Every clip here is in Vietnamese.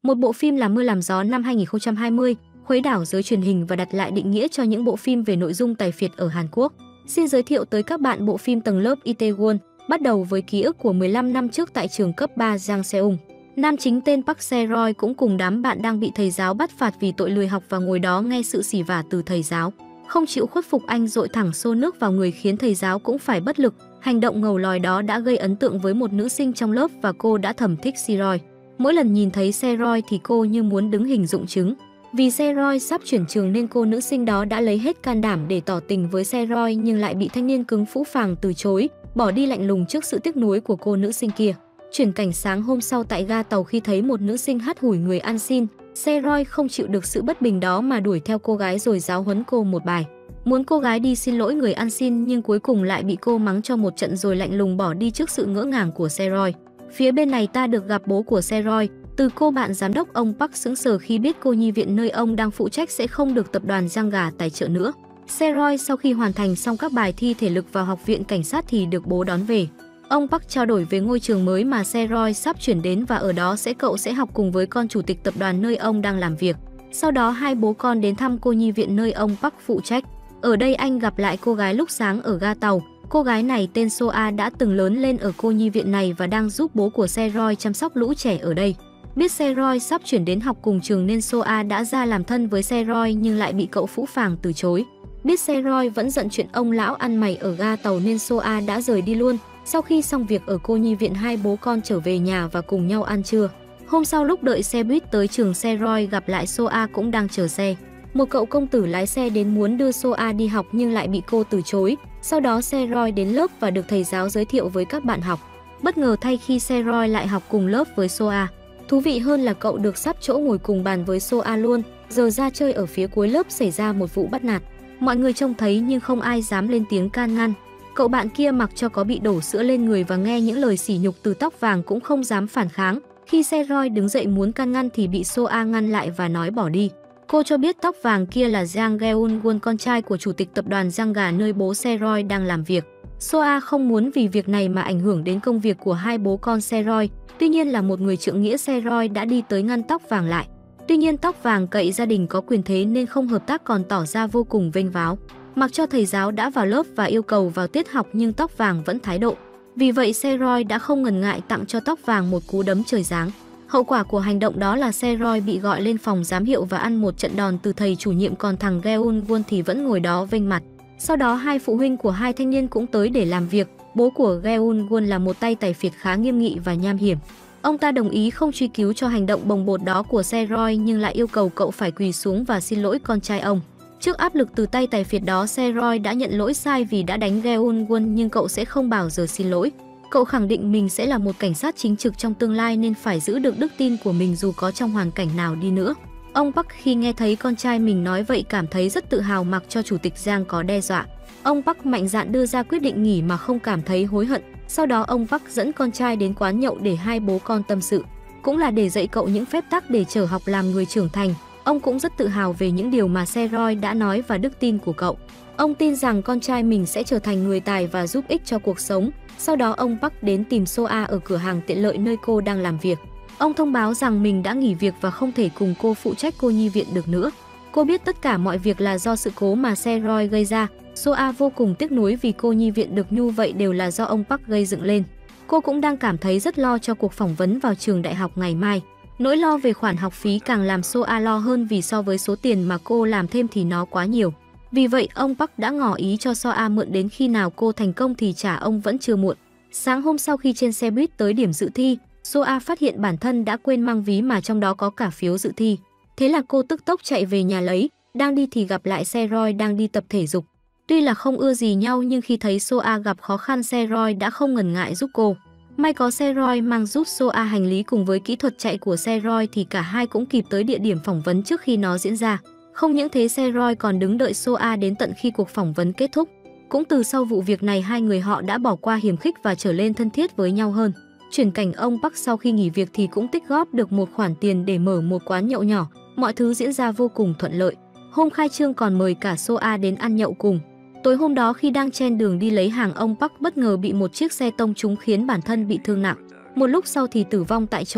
Một bộ phim làm mưa làm gió năm 2020, khuấy đảo giới truyền hình và đặt lại định nghĩa cho những bộ phim về nội dung tài phiệt ở Hàn Quốc. Xin giới thiệu tới các bạn bộ phim Tầng lớp Itaewon, bắt đầu với ký ức của 15 năm trước tại trường cấp 3 Jangseung. Nam chính tên Park Se-roy cũng cùng đám bạn đang bị thầy giáo bắt phạt vì tội lười học và ngồi đó nghe sự sỉ vả từ thầy giáo. Không chịu khuất phục, anh dội thẳng xô nước vào người khiến thầy giáo cũng phải bất lực. Hành động ngầu lòi đó đã gây ấn tượng với một nữ sinh trong lớp và cô đã thầm thích Se-roy. Mỗi lần nhìn thấy Se-roy thì cô như muốn đứng hình dụng chứng. Vì Se-roy sắp chuyển trường nên cô nữ sinh đó đã lấy hết can đảm để tỏ tình với Se-roy nhưng lại bị thanh niên cứng phũ phàng từ chối, bỏ đi lạnh lùng trước sự tiếc nuối của cô nữ sinh kia. Chuyển cảnh sáng hôm sau tại ga tàu, khi thấy một nữ sinh hắt hủi người ăn xin, Se-roy không chịu được sự bất bình đó mà đuổi theo cô gái rồi giáo huấn cô một bài. Muốn cô gái đi xin lỗi người ăn xin nhưng cuối cùng lại bị cô mắng cho một trận rồi lạnh lùng bỏ đi trước sự ngỡ ngàng của Se-roy. Phía bên này ta được gặp bố của Se-roy, từ cô bạn giám đốc. Ông Park sững sờ khi biết cô nhi viện nơi ông đang phụ trách sẽ không được tập đoàn Janga tài trợ nữa. Se-roy sau khi hoàn thành xong các bài thi thể lực vào học viện cảnh sát thì được bố đón về. Ông Park trao đổi về ngôi trường mới mà Se-roy sắp chuyển đến và ở đó cậu sẽ học cùng với con chủ tịch tập đoàn nơi ông đang làm việc. Sau đó hai bố con đến thăm cô nhi viện nơi ông Park phụ trách. Ở đây anh gặp lại cô gái lúc sáng ở ga tàu. Cô gái này tên So-a đã từng lớn lên ở cô nhi viện này và đang giúp bố của Se-roy chăm sóc lũ trẻ ở đây. Biết Se-roy sắp chuyển đến học cùng trường nên So-a đã ra làm thân với Se-roy nhưng lại bị cậu phũ phàng từ chối. Biết Se-roy vẫn giận chuyện ông lão ăn mày ở ga tàu nên So-a đã rời đi luôn. Sau khi xong việc ở cô nhi viện, hai bố con trở về nhà và cùng nhau ăn trưa. Hôm sau lúc đợi xe buýt tới trường, Se-roy gặp lại So-a cũng đang chờ xe. Một cậu công tử lái xe đến muốn đưa So-a đi học nhưng lại bị cô từ chối. Sau đó Se-roy đến lớp và được thầy giáo giới thiệu với các bạn học. Bất ngờ thay khi Se-roy lại học cùng lớp với So-a. Thú vị hơn là cậu được sắp chỗ ngồi cùng bàn với So-a luôn. Giờ ra chơi ở phía cuối lớp xảy ra một vụ bắt nạt. Mọi người trông thấy nhưng không ai dám lên tiếng can ngăn. Cậu bạn kia mặc cho có bị đổ sữa lên người và nghe những lời sỉ nhục từ tóc vàng cũng không dám phản kháng. Khi Se-roy đứng dậy muốn can ngăn thì bị So-a ngăn lại và nói bỏ đi. Cô cho biết tóc vàng kia là Jang Geun-won, con trai của chủ tịch tập đoàn Janga nơi bố Se-roy đang làm việc. So-a không muốn vì việc này mà ảnh hưởng đến công việc của hai bố con Se-roy. Tuy nhiên là một người trượng nghĩa, Se-roy đã đi tới ngăn tóc vàng lại. Tuy nhiên tóc vàng cậy gia đình có quyền thế nên không hợp tác, còn tỏ ra vô cùng vênh váo. Mặc cho thầy giáo đã vào lớp và yêu cầu vào tiết học nhưng tóc vàng vẫn thái độ. Vì vậy Se-roy đã không ngần ngại tặng cho tóc vàng một cú đấm trời giáng. Hậu quả của hành động đó là Se-roy bị gọi lên phòng giám hiệu và ăn một trận đòn từ thầy chủ nhiệm, còn thằng Geun-won thì vẫn ngồi đó vênh mặt. Sau đó hai phụ huynh của hai thanh niên cũng tới để làm việc. Bố của Geun-won là một tay tài phiệt khá nghiêm nghị và nham hiểm. Ông ta đồng ý không truy cứu cho hành động bồng bột đó của Se-roy nhưng lại yêu cầu cậu phải quỳ xuống và xin lỗi con trai ông. Trước áp lực từ tay tài phiệt đó, Se-roy đã nhận lỗi sai vì đã đánh Geun-won nhưng cậu sẽ không bao giờ xin lỗi. Cậu khẳng định mình sẽ là một cảnh sát chính trực trong tương lai nên phải giữ được đức tin của mình dù có trong hoàn cảnh nào đi nữa. Ông Park khi nghe thấy con trai mình nói vậy cảm thấy rất tự hào, mặc cho chủ tịch Giang có đe dọa. Ông Park mạnh dạn đưa ra quyết định nghỉ mà không cảm thấy hối hận. Sau đó ông Park dẫn con trai đến quán nhậu để hai bố con tâm sự. Cũng là để dạy cậu những phép tắc để trở học làm người trưởng thành. Ông cũng rất tự hào về những điều mà Se-roy đã nói và đức tin của cậu. Ông tin rằng con trai mình sẽ trở thành người tài và giúp ích cho cuộc sống. Sau đó ông Park đến tìm So-a ở cửa hàng tiện lợi nơi cô đang làm việc. Ông thông báo rằng mình đã nghỉ việc và không thể cùng cô phụ trách cô nhi viện được nữa. Cô biết tất cả mọi việc là do sự cố mà Se-roy gây ra. So-a vô cùng tiếc nuối vì cô nhi viện được như vậy đều là do ông Park gây dựng lên. Cô cũng đang cảm thấy rất lo cho cuộc phỏng vấn vào trường đại học ngày mai. Nỗi lo về khoản học phí càng làm So-a lo hơn vì so với số tiền mà cô làm thêm thì nó quá nhiều. Vì vậy ông Park đã ngỏ ý cho So-a mượn đến khi nào cô thành công thì trả ông vẫn chưa muộn. Sáng hôm sau khi trên xe buýt tới điểm dự thi, So-a phát hiện bản thân đã quên mang ví mà trong đó có cả phiếu dự thi. Thế là cô tức tốc chạy về nhà lấy, đang đi thì gặp lại Se-roy đang đi tập thể dục. Tuy là không ưa gì nhau nhưng khi thấy So-a gặp khó khăn, Se-roy đã không ngần ngại giúp cô. May có Se-roy mang giúp So-a hành lý cùng với kỹ thuật chạy của Se-roy thì cả hai cũng kịp tới địa điểm phỏng vấn trước khi nó diễn ra. Không những thế, Se-roy còn đứng đợi So-a đến tận khi cuộc phỏng vấn kết thúc. Cũng từ sau vụ việc này, hai người họ đã bỏ qua hiềm khích và trở lên thân thiết với nhau hơn. Chuyển cảnh ông Park sau khi nghỉ việc thì cũng tích góp được một khoản tiền để mở một quán nhậu nhỏ. Mọi thứ diễn ra vô cùng thuận lợi. Hôm khai trương còn mời cả So-a đến ăn nhậu cùng. Tối hôm đó khi đang trên đường đi lấy hàng, ông Park bất ngờ bị một chiếc xe tông trúng khiến bản thân bị thương nặng. Một lúc sau thì tử vong tại chỗ.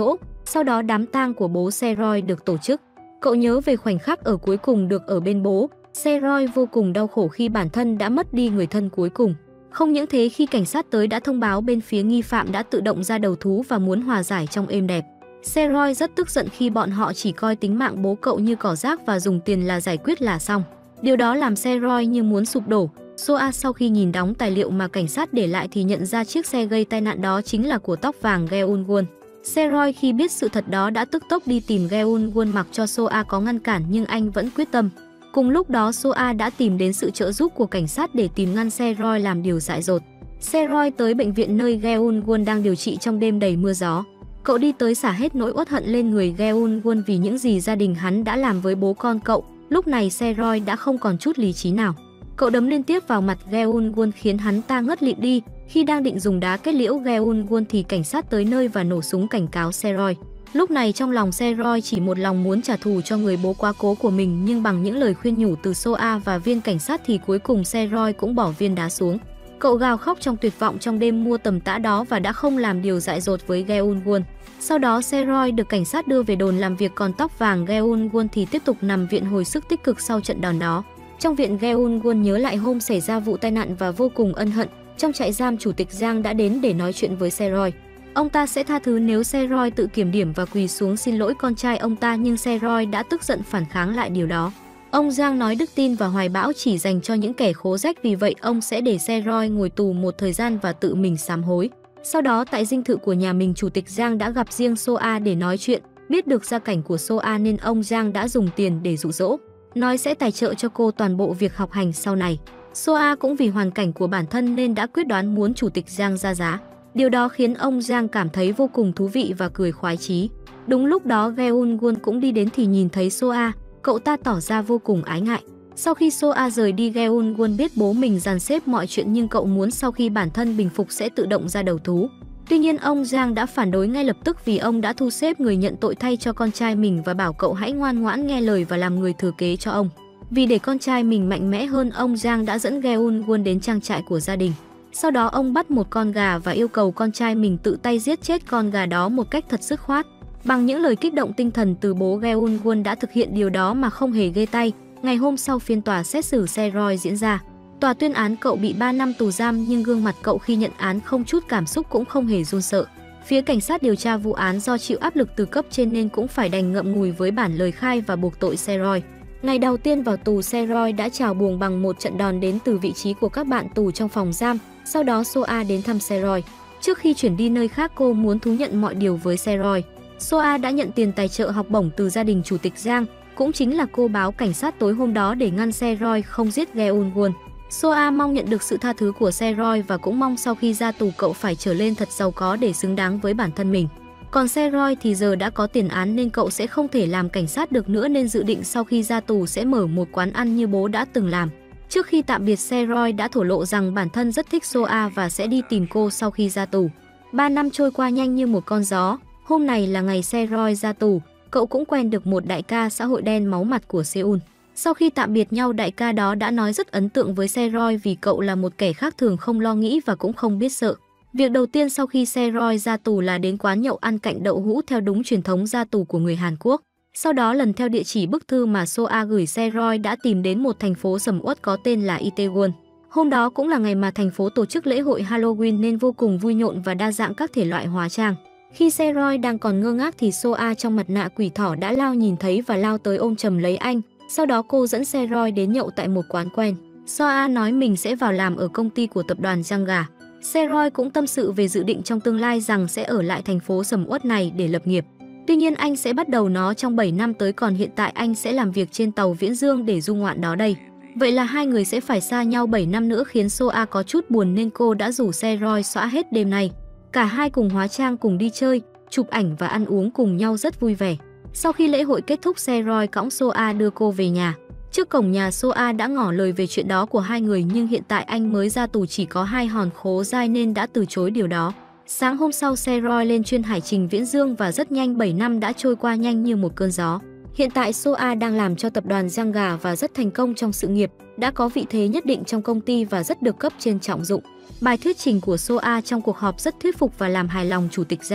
Sau đó đám tang của bố Seroy được tổ chức. Cậu nhớ về khoảnh khắc ở cuối cùng được ở bên bố. Seroy vô cùng đau khổ khi bản thân đã mất đi người thân cuối cùng. Không những thế, khi cảnh sát tới đã thông báo bên phía nghi phạm đã tự động ra đầu thú và muốn hòa giải trong êm đẹp. Seroy rất tức giận khi bọn họ chỉ coi tính mạng bố cậu như cỏ rác và dùng tiền là giải quyết là xong. Điều đó làm Seroy như muốn sụp đổ. Soa sau khi nhìn đóng tài liệu mà cảnh sát để lại thì nhận ra chiếc xe gây tai nạn đó chính là của tóc vàng Geun-won. Seroy khi biết sự thật đó đã tức tốc đi tìm Geun-won, mặc cho Soa có ngăn cản nhưng anh vẫn quyết tâm. Cùng lúc đó Soa đã tìm đến sự trợ giúp của cảnh sát để tìm ngăn Seroy làm điều dại dột. Seroy tới bệnh viện nơi Geun-won đang điều trị trong đêm đầy mưa gió. Cậu đi tới xả hết nỗi uất hận lên người Geun-won vì những gì gia đình hắn đã làm với bố con cậu. Lúc này Seroy đã không còn chút lý trí nào. Cậu đấm liên tiếp vào mặt Geun-won khiến hắn ta ngất lịm đi. Khi đang định dùng đá kết liễu Geun-won thì cảnh sát tới nơi và nổ súng cảnh cáo Seroy. Lúc này trong lòng Seroy chỉ một lòng muốn trả thù cho người bố quá cố của mình, nhưng bằng những lời khuyên nhủ từ Soa và viên cảnh sát thì cuối cùng Seroy cũng bỏ viên đá xuống. Cậu gào khóc trong tuyệt vọng trong đêm mưa tầm tã đó và đã không làm điều dại dột với Geun-won. Sau đó Seroy được cảnh sát đưa về đồn làm việc, còn tóc vàng Geun-won thì tiếp tục nằm viện hồi sức tích cực sau trận đòn đó. Trong viện, Geun-won nhớ lại hôm xảy ra vụ tai nạn và vô cùng ân hận. Trong trại giam, Chủ tịch Giang đã đến để nói chuyện với Seroy. Ông ta sẽ tha thứ nếu Seroy tự kiểm điểm và quỳ xuống xin lỗi con trai ông ta, nhưng Seroy đã tức giận phản kháng lại điều đó. Ông Giang nói đức tin và hoài bão chỉ dành cho những kẻ khố rách, vì vậy ông sẽ để Seroy ngồi tù một thời gian và tự mình sám hối. Sau đó tại dinh thự của nhà mình, Chủ tịch Giang đã gặp riêng Soa để nói chuyện. Biết được gia cảnh của Soa nên ông Giang đã dùng tiền để dụ dỗ, nói sẽ tài trợ cho cô toàn bộ việc học hành sau này. Soa cũng vì hoàn cảnh của bản thân nên đã quyết đoán muốn Chủ tịch Giang ra giá. Điều đó khiến ông Giang cảm thấy vô cùng thú vị và cười khoái chí. Đúng lúc đó Geun-won cũng đi đến thì nhìn thấy Soa, cậu ta tỏ ra vô cùng ái ngại. Sau khi Soa rời đi, Geun-won biết bố mình dàn xếp mọi chuyện nhưng cậu muốn sau khi bản thân bình phục sẽ tự động ra đầu thú. Tuy nhiên ông Giang đã phản đối ngay lập tức vì ông đã thu xếp người nhận tội thay cho con trai mình và bảo cậu hãy ngoan ngoãn nghe lời và làm người thừa kế cho ông. Vì để con trai mình mạnh mẽ hơn, ông Giang đã dẫn Geun-won đến trang trại của gia đình. Sau đó ông bắt một con gà và yêu cầu con trai mình tự tay giết chết con gà đó một cách thật dứt khoát. Bằng những lời kích động tinh thần từ bố, Geun-won đã thực hiện điều đó mà không hề ghê tay. Ngày hôm sau, phiên tòa xét xử Seroy diễn ra. Tòa tuyên án cậu bị 3 năm tù giam, nhưng gương mặt cậu khi nhận án không chút cảm xúc, cũng không hề run sợ. Phía cảnh sát điều tra vụ án do chịu áp lực từ cấp trên nên cũng phải đành ngậm ngùi với bản lời khai và buộc tội Seroy. Ngày đầu tiên vào tù, Seroy đã chào buồng bằng một trận đòn đến từ vị trí của các bạn tù trong phòng giam. Sau đó Soa đến thăm Seroy. Trước khi chuyển đi nơi khác, cô muốn thú nhận mọi điều với Seroy. Soa đã nhận tiền tài trợ học bổng từ gia đình Chủ tịch Giang, cũng chính là cô báo cảnh sát tối hôm đó để ngăn Seroy không giết Geun-won. Soa mong nhận được sự tha thứ của Seroy và cũng mong sau khi ra tù cậu phải trở lên thật giàu có để xứng đáng với bản thân mình. Còn Seroy thì giờ đã có tiền án nên cậu sẽ không thể làm cảnh sát được nữa, nên dự định sau khi ra tù sẽ mở một quán ăn như bố đã từng làm. Trước khi tạm biệt, Seroy đã thổ lộ rằng bản thân rất thích Soa và sẽ đi tìm cô sau khi ra tù. 3 năm trôi qua nhanh như một con gió. Hôm này là ngày Seroy ra tù. Cậu cũng quen được một đại ca xã hội đen máu mặt của Seoul. Sau khi tạm biệt nhau, đại ca đó đã nói rất ấn tượng với Seroy vì cậu là một kẻ khác thường, không lo nghĩ và cũng không biết sợ. Việc đầu tiên sau khi Seroy ra tù là đến quán nhậu ăn cạnh đậu hũ theo đúng truyền thống ra tù của người Hàn Quốc. Sau đó lần theo địa chỉ bức thư mà Soa gửi, Seroy đã tìm đến một thành phố sầm uất có tên là Itaewon. Hôm đó cũng là ngày mà thành phố tổ chức lễ hội Halloween nên vô cùng vui nhộn và đa dạng các thể loại hóa trang. Khi Seroy đang còn ngơ ngác thì Soa trong mặt nạ quỷ thỏ đã nhìn thấy và lao tới ôm chầm lấy anh. Sau đó cô dẫn Seroy đến nhậu tại một quán quen. Soa nói mình sẽ vào làm ở công ty của tập đoàn Giang Gà. Seroy cũng tâm sự về dự định trong tương lai rằng sẽ ở lại thành phố sầm uất này để lập nghiệp. Tuy nhiên anh sẽ bắt đầu nó trong 7 năm tới, còn hiện tại anh sẽ làm việc trên tàu Viễn Dương để du ngoạn đó đây. Vậy là hai người sẽ phải xa nhau 7 năm nữa, khiến Soa có chút buồn nên cô đã rủ Seroy xõa hết đêm nay. Cả hai cùng hóa trang, cùng đi chơi, chụp ảnh và ăn uống cùng nhau rất vui vẻ. Sau khi lễ hội kết thúc, Seroy cõng Soa đưa cô về nhà. Trước cổng nhà, Soa đã ngỏ lời về chuyện đó của hai người, nhưng hiện tại anh mới ra tù chỉ có 2 hòn khố dai nên đã từ chối điều đó. Sáng hôm sau, Seroy lên chuyên hải trình Viễn Dương và rất nhanh 7 năm đã trôi qua nhanh như một cơn gió. Hiện tại Soa đang làm cho tập đoàn Giang Gà và rất thành công trong sự nghiệp, đã có vị thế nhất định trong công ty và rất được cấp trên trọng dụng. Bài thuyết trình của Soa trong cuộc họp rất thuyết phục và làm hài lòng Chủ tịch Giang.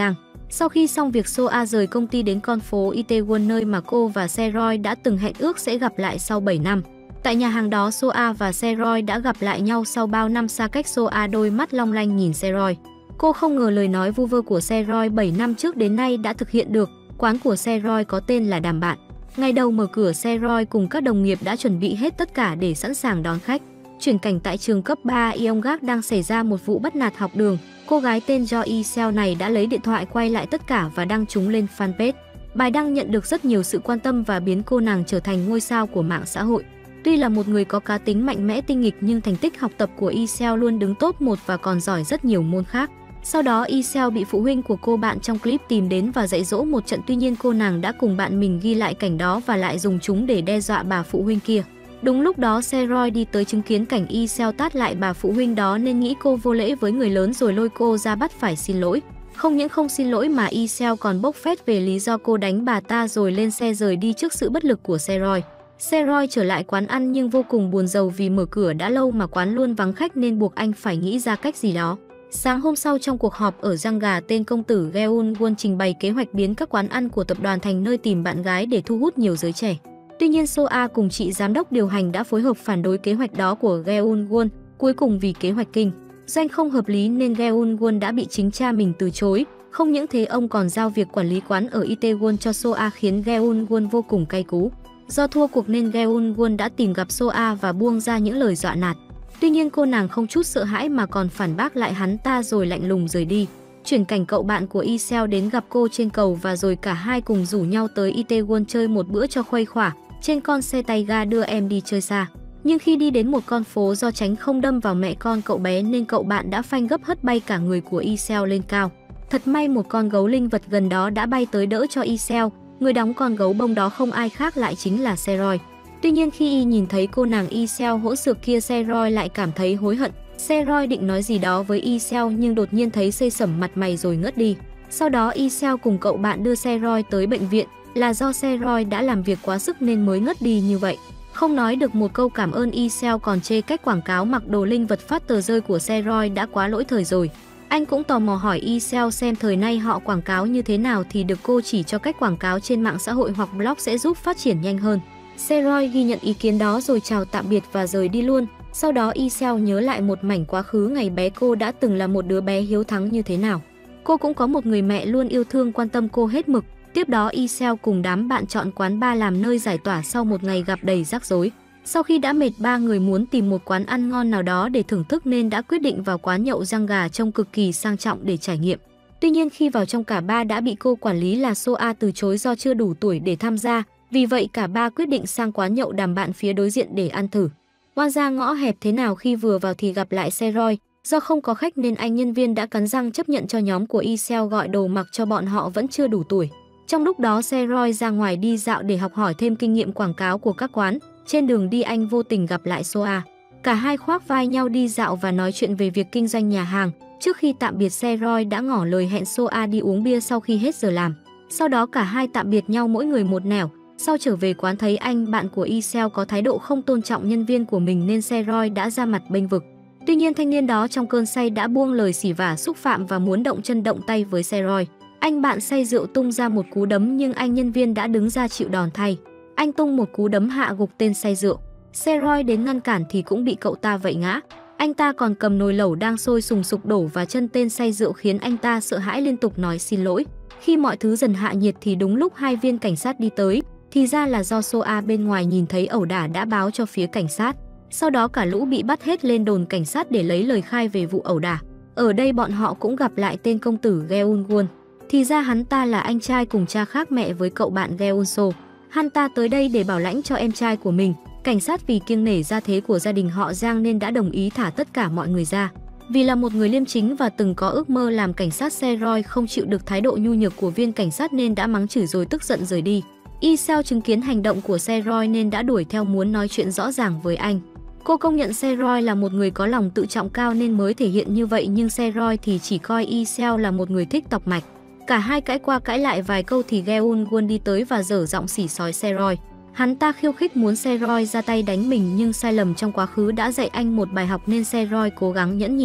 Sau khi xong việc, Soa rời công ty đến con phố Itaewon nơi mà cô và Seroy đã từng hẹn ước sẽ gặp lại sau 7 năm. Tại nhà hàng đó, Soa và Seroy đã gặp lại nhau sau bao năm xa cách. Soa đôi mắt long lanh nhìn Seroy. Cô không ngờ lời nói vu vơ của Seroy 7 năm trước đến nay đã thực hiện được. Quán của Seroy có tên là Đàm Bạn. Ngày đầu mở cửa, Seroy cùng các đồng nghiệp đã chuẩn bị hết tất cả để sẵn sàng đón khách. Chuyển cảnh tại trường cấp 3 Yonggak đang xảy ra một vụ bắt nạt học đường. Cô gái tên Jo Iseo này đã lấy điện thoại quay lại tất cả và đăng chúng lên fanpage. Bài đăng nhận được rất nhiều sự quan tâm và biến cô nàng trở thành ngôi sao của mạng xã hội. Tuy là một người có cá tính mạnh mẽ tinh nghịch nhưng thành tích học tập của Iseo luôn đứng top 1 và còn giỏi rất nhiều môn khác. Sau đó Iseo bị phụ huynh của cô bạn trong clip tìm đến và dạy dỗ một trận, tuy nhiên cô nàng đã cùng bạn mình ghi lại cảnh đó và lại dùng chúng để đe dọa bà phụ huynh kia. Đúng lúc đó Seroy đi tới chứng kiến cảnh Iseo tát lại bà phụ huynh đó nên nghĩ cô vô lễ với người lớn rồi lôi cô ra bắt phải xin lỗi. Không những không xin lỗi mà Iseo còn bốc phét về lý do cô đánh bà ta rồi lên xe rời đi trước sự bất lực của Seroy. Seroy trở lại quán ăn nhưng vô cùng buồn rầu vì mở cửa đã lâu mà quán luôn vắng khách nên buộc anh phải nghĩ ra cách gì đó. Sáng hôm sau trong cuộc họp ở Jangga, tên công tử Geun Won trình bày kế hoạch biến các quán ăn của tập đoàn thành nơi tìm bạn gái để thu hút nhiều giới trẻ. Tuy nhiên Soa cùng chị giám đốc điều hành đã phối hợp phản đối kế hoạch đó của Geun Won. Cuối cùng vì kế hoạch kinh doanh không hợp lý nên Geun Won đã bị chính cha mình từ chối. Không những thế, ông còn giao việc quản lý quán ở Itaewon cho Soa khiến Geun Won vô cùng cay cú. Do thua cuộc nên Geun Won đã tìm gặp Soa và buông ra những lời dọa nạt. Tuy nhiên cô nàng không chút sợ hãi mà còn phản bác lại hắn ta rồi lạnh lùng rời đi. Chuyển cảnh cậu bạn của Iseo đến gặp cô trên cầu và rồi cả hai cùng rủ nhau tới Itaewon chơi một bữa cho khuây khỏa. Trên con xe tay ga đưa em đi chơi xa. Nhưng khi đi đến một con phố, do tránh không đâm vào mẹ con cậu bé nên cậu bạn đã phanh gấp hất bay cả người của Iseo lên cao. Thật may một con gấu linh vật gần đó đã bay tới đỡ cho Iseo. Người đóng con gấu bông đó không ai khác lại chính là Seroy. Tuy nhiên khi y nhìn thấy cô nàng Iseo hỗn xược kia, Seroy lại cảm thấy hối hận. Seroy định nói gì đó với Iseo nhưng đột nhiên thấy xây sẩm mặt mày rồi ngất đi. Sau đó Iseo cùng cậu bạn đưa Seroy tới bệnh viện. Là do Seroy đã làm việc quá sức nên mới ngất đi như vậy. Không nói được một câu cảm ơn, Iseo còn chê cách quảng cáo mặc đồ linh vật phát tờ rơi của Seroy đã quá lỗi thời rồi. Anh cũng tò mò hỏi Iseo xem thời nay họ quảng cáo như thế nào thì được cô chỉ cho cách quảng cáo trên mạng xã hội hoặc blog sẽ giúp phát triển nhanh hơn. Seroy ghi nhận ý kiến đó rồi chào tạm biệt và rời đi luôn. Sau đó Iseo nhớ lại một mảnh quá khứ ngày bé cô đã từng là một đứa bé hiếu thắng như thế nào. Cô cũng có một người mẹ luôn yêu thương quan tâm cô hết mực. Tiếp đó Iseo cùng đám bạn chọn quán bar làm nơi giải tỏa sau một ngày gặp đầy rắc rối. Sau khi đã mệt, ba người muốn tìm một quán ăn ngon nào đó để thưởng thức nên đã quyết định vào quán nhậu Jangga trông cực kỳ sang trọng để trải nghiệm. Tuy nhiên khi vào trong, cả ba đã bị cô quản lý là Soa từ chối do chưa đủ tuổi để tham gia. Vì vậy cả ba quyết định sang quán nhậu Đàm Bạn phía đối diện để ăn thử. Oan ra ngõ hẹp thế nào khi vừa vào thì gặp lại Seroy. Do không có khách nên anh nhân viên đã cắn răng chấp nhận cho nhóm của Iseo gọi đồ mặc cho bọn họ vẫn chưa đủ tuổi. Trong lúc đó Seroy ra ngoài đi dạo để học hỏi thêm kinh nghiệm quảng cáo của các quán. Trên đường đi anh vô tình gặp lại Soa. Cả hai khoác vai nhau đi dạo và nói chuyện về việc kinh doanh nhà hàng. Trước khi tạm biệt, Seroy đã ngỏ lời hẹn Soa đi uống bia sau khi hết giờ làm. Sau đó cả hai tạm biệt nhau mỗi người một nẻo. Sau trở về quán thấy anh bạn của Iseo có thái độ không tôn trọng nhân viên của mình nên Seroy đã ra mặt bênh vực. Tuy nhiên thanh niên đó trong cơn say đã buông lời xỉ vả xúc phạm và muốn động chân động tay với Seroy. Anh bạn say rượu tung ra một cú đấm nhưng anh nhân viên đã đứng ra chịu đòn thay. Anh tung một cú đấm hạ gục tên say rượu. Seroy đến ngăn cản thì cũng bị cậu ta vạy ngã. Anh ta còn cầm nồi lẩu đang sôi sùng sục đổ vào chân tên say rượu khiến anh ta sợ hãi liên tục nói xin lỗi. Khi mọi thứ dần hạ nhiệt thì đúng lúc hai viên cảnh sát đi tới. Thì ra là do Soa bên ngoài nhìn thấy ẩu đả đã báo cho phía cảnh sát. Sau đó cả lũ bị bắt hết lên đồn cảnh sát để lấy lời khai về vụ ẩu đả. Ở đây bọn họ cũng gặp lại tên công tử Geun Won. Thì ra hắn ta là anh trai cùng cha khác mẹ với cậu bạn Geun So. Hắn ta tới đây để bảo lãnh cho em trai của mình. Cảnh sát vì kiêng nể gia thế của gia đình họ Giang nên đã đồng ý thả tất cả mọi người ra. Vì là một người liêm chính và từng có ước mơ làm cảnh sát, Seroy không chịu được thái độ nhu nhược của viên cảnh sát nên đã mắng chửi rồi tức giận rời đi. Iseo chứng kiến hành động của Seroy nên đã đuổi theo muốn nói chuyện rõ ràng với anh. Cô công nhận Seroy là một người có lòng tự trọng cao nên mới thể hiện như vậy, nhưng Seroy thì chỉ coi Iseo là một người thích tọc mạch. Cả hai cãi qua cãi lại vài câu thì Geun Won đi tới và dở giọng xỉ sói Seroy. Hắn ta khiêu khích muốn Seroy ra tay đánh mình nhưng sai lầm trong quá khứ đã dạy anh một bài học nên Seroy cố gắng nhẫn nhịn.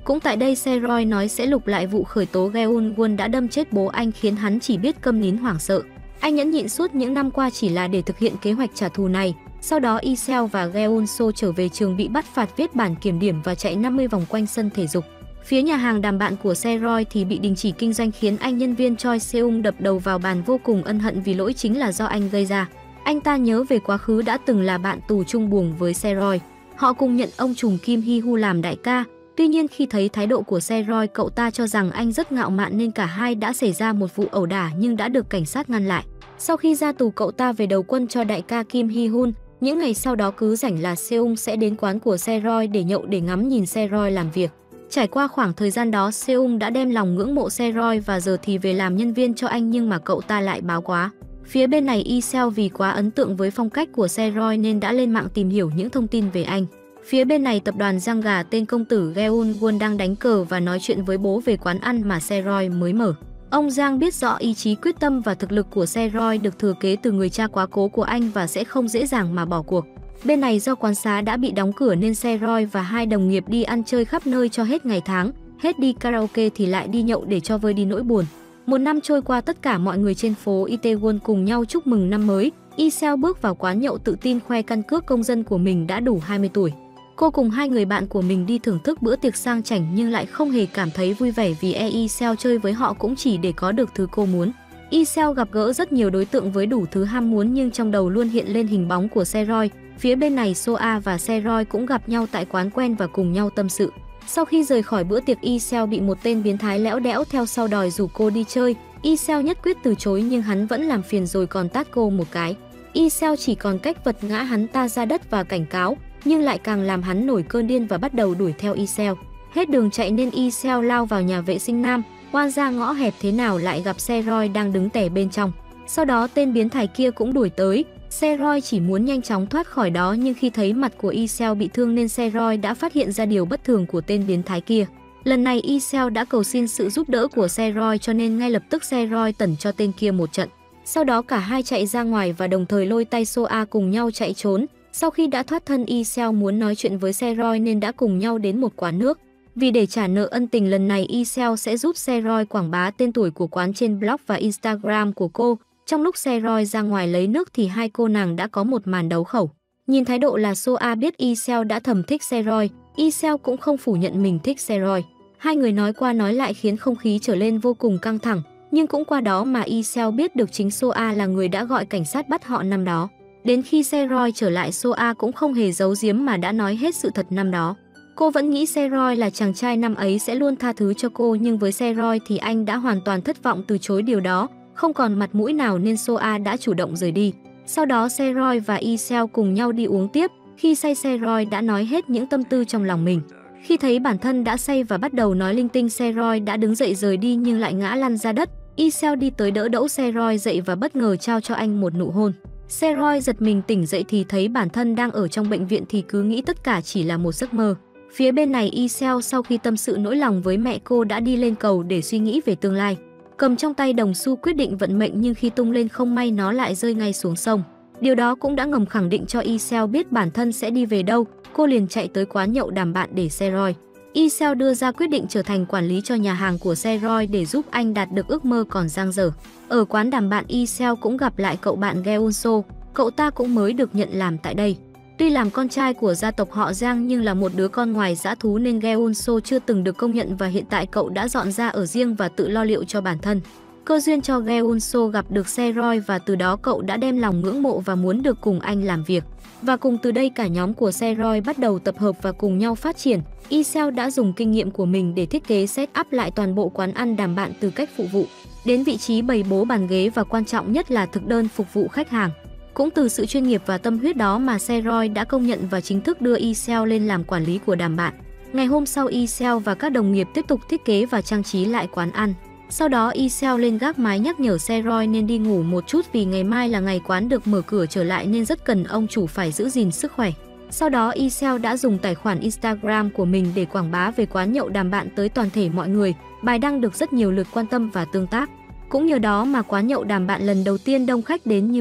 Cũng tại đây Seroy nói sẽ lục lại vụ khởi tố Geun Won đã đâm chết bố anh khiến hắn chỉ biết câm nín hoảng sợ. Anh nhẫn nhịn suốt những năm qua chỉ là để thực hiện kế hoạch trả thù này. Sau đó Isel và Geun So trở về trường bị bắt phạt viết bản kiểm điểm và chạy 50 vòng quanh sân thể dục. Phía nhà hàng đàm bạn của Seroy thì bị đình chỉ kinh doanh khiến anh nhân viên Choi Seung đập đầu vào bàn vô cùng ân hận vì lỗi chính là do anh gây ra. Anh ta nhớ về quá khứ đã từng là bạn tù chung buồng với Seroy. Họ cùng nhận ông trùm Kim Hee-hu làm đại ca. Tuy nhiên khi thấy thái độ của Seroy, cậu ta cho rằng anh rất ngạo mạn nên cả hai đã xảy ra một vụ ẩu đả nhưng đã được cảnh sát ngăn lại. Sau khi ra tù, cậu ta về đầu quân cho đại ca Kim Hee-hun. Những ngày sau đó cứ rảnh là Seung sẽ đến quán của Seroy để nhậu để ngắm nhìn Seroy làm việc. Trải qua khoảng thời gian đó, Seung đã đem lòng ngưỡng mộ Seroy và giờ thì về làm nhân viên cho anh, nhưng mà cậu ta lại báo quá. Phía bên này Isel vì quá ấn tượng với phong cách của Seroy nên đã lên mạng tìm hiểu những thông tin về anh. Phía bên này tập đoàn Giang Gà tên công tử Geun Won đang đánh cờ và nói chuyện với bố về quán ăn mà Seroy mới mở. Ông Giang biết rõ ý chí quyết tâm và thực lực của Seroy được thừa kế từ người cha quá cố của anh và sẽ không dễ dàng mà bỏ cuộc. Bên này do quán xá đã bị đóng cửa nên Seroy và hai đồng nghiệp đi ăn chơi khắp nơi cho hết ngày tháng, hết đi karaoke thì lại đi nhậu để cho vơi đi nỗi buồn. Một năm trôi qua, tất cả mọi người trên phố Itaewon cùng nhau chúc mừng năm mới. Isel bước vào quán nhậu tự tin khoe căn cước công dân của mình đã đủ 20 tuổi. Cô cùng hai người bạn của mình đi thưởng thức bữa tiệc sang chảnh nhưng lại không hề cảm thấy vui vẻ vì Isel chơi với họ cũng chỉ để có được thứ cô muốn. Isel gặp gỡ rất nhiều đối tượng với đủ thứ ham muốn nhưng trong đầu luôn hiện lên hình bóng của Seroy. Phía bên này Soa và Seroy cũng gặp nhau tại quán quen và cùng nhau tâm sự. Sau khi rời khỏi bữa tiệc, Isel bị một tên biến thái lẽo đẽo theo sau đòi rủ cô đi chơi. Isel nhất quyết từ chối nhưng hắn vẫn làm phiền rồi còn tát cô một cái. Isel chỉ còn cách vật ngã hắn ta ra đất và cảnh cáo, nhưng lại càng làm hắn nổi cơn điên và bắt đầu đuổi theo Isel. Hết đường chạy nên Isel lao vào nhà vệ sinh nam, oan ra ngõ hẹp thế nào lại gặp Seroy đang đứng tè bên trong. Sau đó tên biến thái kia cũng đuổi tới. Seroy chỉ muốn nhanh chóng thoát khỏi đó nhưng khi thấy mặt của Isel bị thương nên Seroy đã phát hiện ra điều bất thường của tên biến thái kia. Lần này Isel đã cầu xin sự giúp đỡ của Seroy cho nên ngay lập tức Seroy tẩn cho tên kia một trận. Sau đó cả hai chạy ra ngoài và đồng thời lôi tay Soa cùng nhau chạy trốn. Sau khi đã thoát thân, Isel muốn nói chuyện với Seroy nên đã cùng nhau đến một quán nước. Vì để trả nợ ân tình, lần này Isel sẽ giúp Seroy quảng bá tên tuổi của quán trên blog và Instagram của cô. Trong lúc Seroy ra ngoài lấy nước thì hai cô nàng đã có một màn đấu khẩu. Nhìn thái độ là Soa biết Isel đã thầm thích Seroy, Isel cũng không phủ nhận mình thích Seroy. Hai người nói qua nói lại khiến không khí trở lên vô cùng căng thẳng, nhưng cũng qua đó mà Isel biết được chính Soa là người đã gọi cảnh sát bắt họ năm đó. Đến khi Seroy trở lại, Soa cũng không hề giấu giếm mà đã nói hết sự thật năm đó. Cô vẫn nghĩ Seroy là chàng trai năm ấy sẽ luôn tha thứ cho cô, nhưng với Seroy thì anh đã hoàn toàn thất vọng từ chối điều đó, không còn mặt mũi nào nên Soa đã chủ động rời đi. Sau đó Seroy và Isel cùng nhau đi uống tiếp. Khi say, Seroy đã nói hết những tâm tư trong lòng mình. Khi thấy bản thân đã say và bắt đầu nói linh tinh, Seroy đã đứng dậy rời đi nhưng lại ngã lăn ra đất. Isel đi tới đỡ đẫu Seroy dậy và bất ngờ trao cho anh một nụ hôn. Seroy giật mình tỉnh dậy thì thấy bản thân đang ở trong bệnh viện thì cứ nghĩ tất cả chỉ là một giấc mơ. Phía bên này Isel sau khi tâm sự nỗi lòng với mẹ cô đã đi lên cầu để suy nghĩ về tương lai. Cầm trong tay đồng xu quyết định vận mệnh nhưng khi tung lên không may nó lại rơi ngay xuống sông. Điều đó cũng đã ngầm khẳng định cho Isel biết bản thân sẽ đi về đâu. Cô liền chạy tới quán nhậu đàm bạn để Seroy. Isel đưa ra quyết định trở thành quản lý cho nhà hàng của Seroy để giúp anh đạt được ước mơ còn dang dở. Ở quán đàm bạn, Isel cũng gặp lại cậu bạn Geun So, cậu ta cũng mới được nhận làm tại đây. Tuy làm con trai của gia tộc họ Giang nhưng là một đứa con ngoài dã thú nên Geun So chưa từng được công nhận và hiện tại cậu đã dọn ra ở riêng và tự lo liệu cho bản thân. Cơ duyên cho Geun So gặp được Seroy và từ đó cậu đã đem lòng ngưỡng mộ và muốn được cùng anh làm việc. Và cùng từ đây cả nhóm của Seroy bắt đầu tập hợp và cùng nhau phát triển. Isel đã dùng kinh nghiệm của mình để thiết kế set up lại toàn bộ quán ăn đàm bạn từ cách phục vụ đến vị trí bày bố bàn ghế và quan trọng nhất là thực đơn phục vụ khách hàng. Cũng từ sự chuyên nghiệp và tâm huyết đó mà Seroy đã công nhận và chính thức đưa Isel lên làm quản lý của đàm bạn. Ngày hôm sau, Isel và các đồng nghiệp tiếp tục thiết kế và trang trí lại quán ăn. Sau đó Isel lên gác mái nhắc nhở Seroy nên đi ngủ một chút vì ngày mai là ngày quán được mở cửa trở lại nên rất cần ông chủ phải giữ gìn sức khỏe. Sau đó Isel đã dùng tài khoản Instagram của mình để quảng bá về quán nhậu đàm bạn tới toàn thể mọi người. Bài đăng được rất nhiều lượt quan tâm và tương tác. Cũng nhờ đó mà quán nhậu đàm bạn lần đầu tiên đông khách đến như vậy.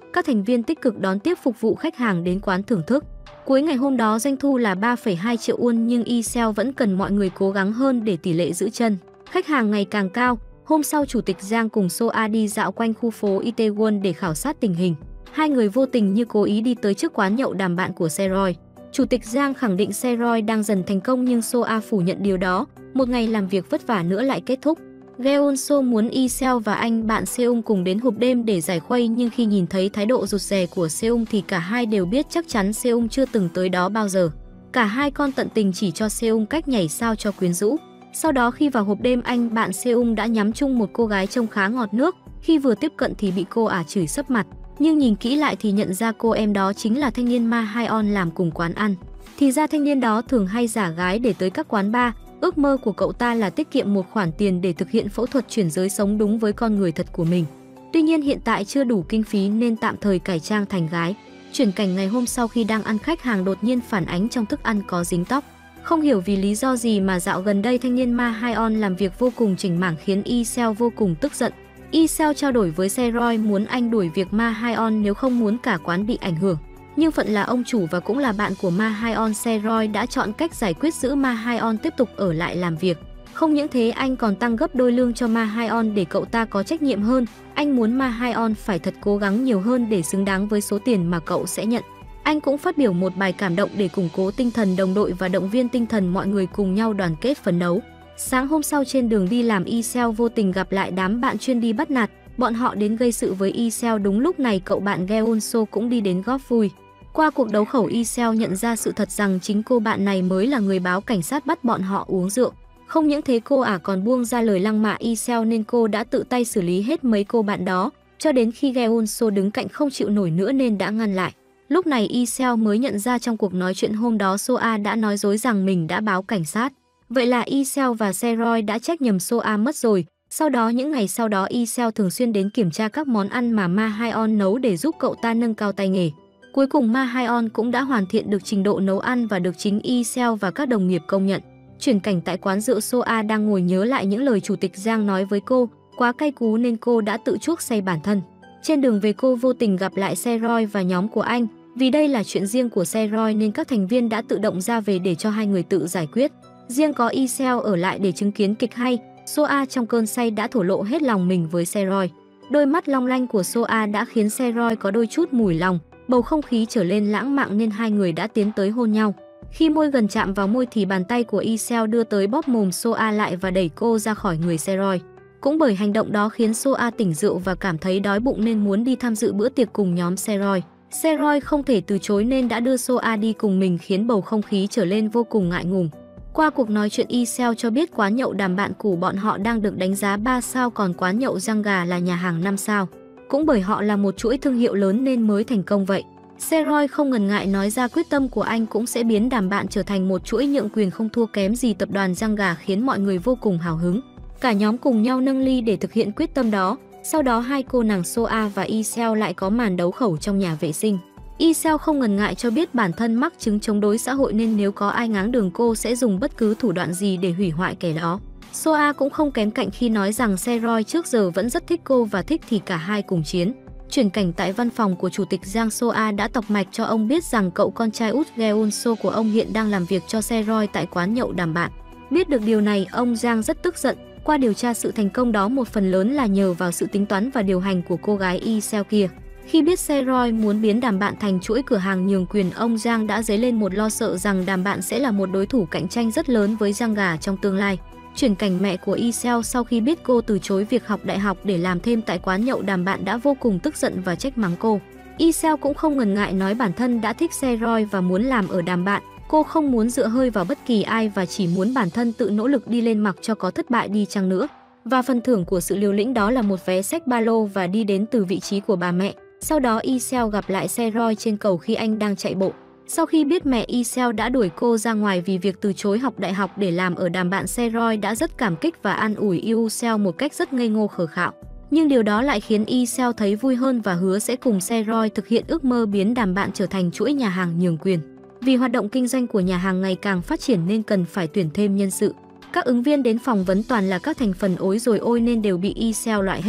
Các thành viên tích cực đón tiếp phục vụ khách hàng đến quán thưởng thức. Cuối ngày hôm đó doanh thu là 3,2 triệu won nhưng eSale vẫn cần mọi người cố gắng hơn để tỷ lệ giữ chân. Khách hàng ngày càng cao. Hôm sau Chủ tịch Giang cùng So-a đi dạo quanh khu phố Itaewon để khảo sát tình hình. Hai người vô tình như cố ý đi tới trước quán nhậu đàm bạn của Seroy. Chủ tịch Giang khẳng định Seroy đang dần thành công nhưng So-a phủ nhận điều đó. Một ngày làm việc vất vả nữa lại kết thúc. Gaeun-so muốn eSale và anh bạn Seung cùng đến hộp đêm để giải khuây nhưng khi nhìn thấy thái độ rụt rè của Seung thì cả hai đều biết chắc chắn Seung chưa từng tới đó bao giờ. Cả hai con tận tình chỉ cho Seung cách nhảy sao cho quyến rũ. Sau đó khi vào hộp đêm anh bạn Seung đã nhắm chung một cô gái trông khá ngọt nước. Khi vừa tiếp cận thì bị cô ả chửi sấp mặt. Nhưng nhìn kỹ lại thì nhận ra cô em đó chính là thanh niên Ma Haeon làm cùng quán ăn. Thì ra thanh niên đó thường hay giả gái để tới các quán bar. Ước mơ của cậu ta là tiết kiệm một khoản tiền để thực hiện phẫu thuật chuyển giới sống đúng với con người thật của mình. Tuy nhiên hiện tại chưa đủ kinh phí nên tạm thời cải trang thành gái. Chuyển cảnh ngày hôm sau khi đang ăn khách hàng đột nhiên phản ánh trong thức ăn có dính tóc. Không hiểu vì lý do gì mà dạo gần đây thanh niên Ma Haeon làm việc vô cùng chỉnh mảng khiến eSale vô cùng tức giận. eSale trao đổi với Seroy muốn anh đuổi việc Ma Haeon nếu không muốn cả quán bị ảnh hưởng. Nhưng phận là ông chủ và cũng là bạn của Ma Haeon, Seroy đã chọn cách giải quyết giữ Ma Haeon tiếp tục ở lại làm việc. Không những thế anh còn tăng gấp đôi lương cho Ma Haeon để cậu ta có trách nhiệm hơn. Anh muốn Ma Haeon phải thật cố gắng nhiều hơn để xứng đáng với số tiền mà cậu sẽ nhận. Anh cũng phát biểu một bài cảm động để củng cố tinh thần đồng đội và động viên tinh thần mọi người cùng nhau đoàn kết phấn đấu. Sáng hôm sau trên đường đi làm eSale vô tình gặp lại đám bạn chuyên đi bắt nạt. Bọn họ đến gây sự với eSale, đúng lúc này cậu bạn Gaeun-so cũng đi đến góp vui. Qua cuộc đấu khẩu eSale nhận ra sự thật rằng chính cô bạn này mới là người báo cảnh sát bắt bọn họ uống rượu. Không những thế cô ả còn buông ra lời lăng mạ eSale nên cô đã tự tay xử lý hết mấy cô bạn đó. Cho đến khi Gaeun-so đứng cạnh không chịu nổi nữa nên đã ngăn lại. Lúc này eSale mới nhận ra trong cuộc nói chuyện hôm đó So-a đã nói dối rằng mình đã báo cảnh sát. Vậy là eSale và Seroy đã trách nhầm So-a mất rồi. Sau đó những ngày sau đó eSale thường xuyên đến kiểm tra các món ăn mà Ma Haeon nấu để giúp cậu ta nâng cao tay nghề. Cuối cùng Ma Haeon cũng đã hoàn thiện được trình độ nấu ăn và được chính eSale và các đồng nghiệp công nhận. Chuyển cảnh tại quán rượu, So-a đang ngồi nhớ lại những lời Chủ tịch Giang nói với cô. Quá cay cú nên cô đã tự chuốc say bản thân. Trên đường về cô vô tình gặp lại Seroy và nhóm của anh. Vì đây là chuyện riêng của Seroy nên các thành viên đã tự động ra về để cho hai người tự giải quyết. Riêng có eSale ở lại để chứng kiến kịch hay. So-a trong cơn say đã thổ lộ hết lòng mình với Seroy. Đôi mắt long lanh của So-a đã khiến Seroy có đôi chút mùi lòng. Bầu không khí trở lên lãng mạn nên hai người đã tiến tới hôn nhau. Khi môi gần chạm vào môi thì bàn tay của eSale đưa tới bóp mồm So-a lại và đẩy cô ra khỏi người Seroy. Cũng bởi hành động đó khiến So-a tỉnh rượu và cảm thấy đói bụng nên muốn đi tham dự bữa tiệc cùng nhóm Seroy. Seroy không thể từ chối nên đã đưa So-a đi cùng mình khiến bầu không khí trở lên vô cùng ngại ngùng. Qua cuộc nói chuyện eSale cho biết quán nhậu đàm bạn của bọn họ đang được đánh giá 3 sao còn quán nhậu Răng Gà là nhà hàng 5 sao. Cũng bởi họ là một chuỗi thương hiệu lớn nên mới thành công vậy. Seroy không ngần ngại nói ra quyết tâm của anh cũng sẽ biến đàm bạn trở thành một chuỗi nhượng quyền không thua kém gì tập đoàn Răng Gà khiến mọi người vô cùng hào hứng. Cả nhóm cùng nhau nâng ly để thực hiện quyết tâm đó. Sau đó hai cô nàng So-a và eSale lại có màn đấu khẩu trong nhà vệ sinh. eSale không ngần ngại cho biết bản thân mắc chứng chống đối xã hội nên nếu có ai ngáng đường cô sẽ dùng bất cứ thủ đoạn gì để hủy hoại kẻ đó. So-a cũng không kém cạnh khi nói rằng Seroy trước giờ vẫn rất thích cô và thích thì cả hai cùng chiến. Chuyển cảnh tại văn phòng của Chủ tịch Giang, So-a đã tọc mạch cho ông biết rằng cậu con trai út Gaeun-so của ông hiện đang làm việc cho Seroy tại quán nhậu đàm bạn. Biết được điều này, ông Giang rất tức giận. Qua điều tra sự thành công đó một phần lớn là nhờ vào sự tính toán và điều hành của cô gái eSale kia. Khi biết Seroy muốn biến đàm bạn thành chuỗi cửa hàng nhường quyền, ông Giang đã dấy lên một lo sợ rằng đàm bạn sẽ là một đối thủ cạnh tranh rất lớn với Răng Gà trong tương lai. Chuyển cảnh mẹ của eSale sau khi biết cô từ chối việc học đại học để làm thêm tại quán nhậu đàm bạn đã vô cùng tức giận và trách mắng cô. eSale cũng không ngần ngại nói bản thân đã thích Seroy và muốn làm ở đàm bạn. Cô không muốn dựa hơi vào bất kỳ ai và chỉ muốn bản thân tự nỗ lực đi lên mặc cho có thất bại đi chăng nữa. Và phần thưởng của sự liều lĩnh đó là một vé xách ba lô và đi đến từ vị trí của bà mẹ. Sau đó eSale gặp lại Seroy trên cầu khi anh đang chạy bộ. Sau khi biết mẹ eSale đã đuổi cô ra ngoài vì việc từ chối học đại học để làm ở đàm bạn, Seroy đã rất cảm kích và an ủi eSale một cách rất ngây ngô khờ khạo. Nhưng điều đó lại khiến eSale thấy vui hơn và hứa sẽ cùng Seroy thực hiện ước mơ biến đàm bạn trở thành chuỗi nhà hàng nhường quyền. Vì hoạt động kinh doanh của nhà hàng ngày càng phát triển nên cần phải tuyển thêm nhân sự. Các ứng viên đến phỏng vấn toàn là các thành phần ối rồi ôi nên đều bị eSale loại hết.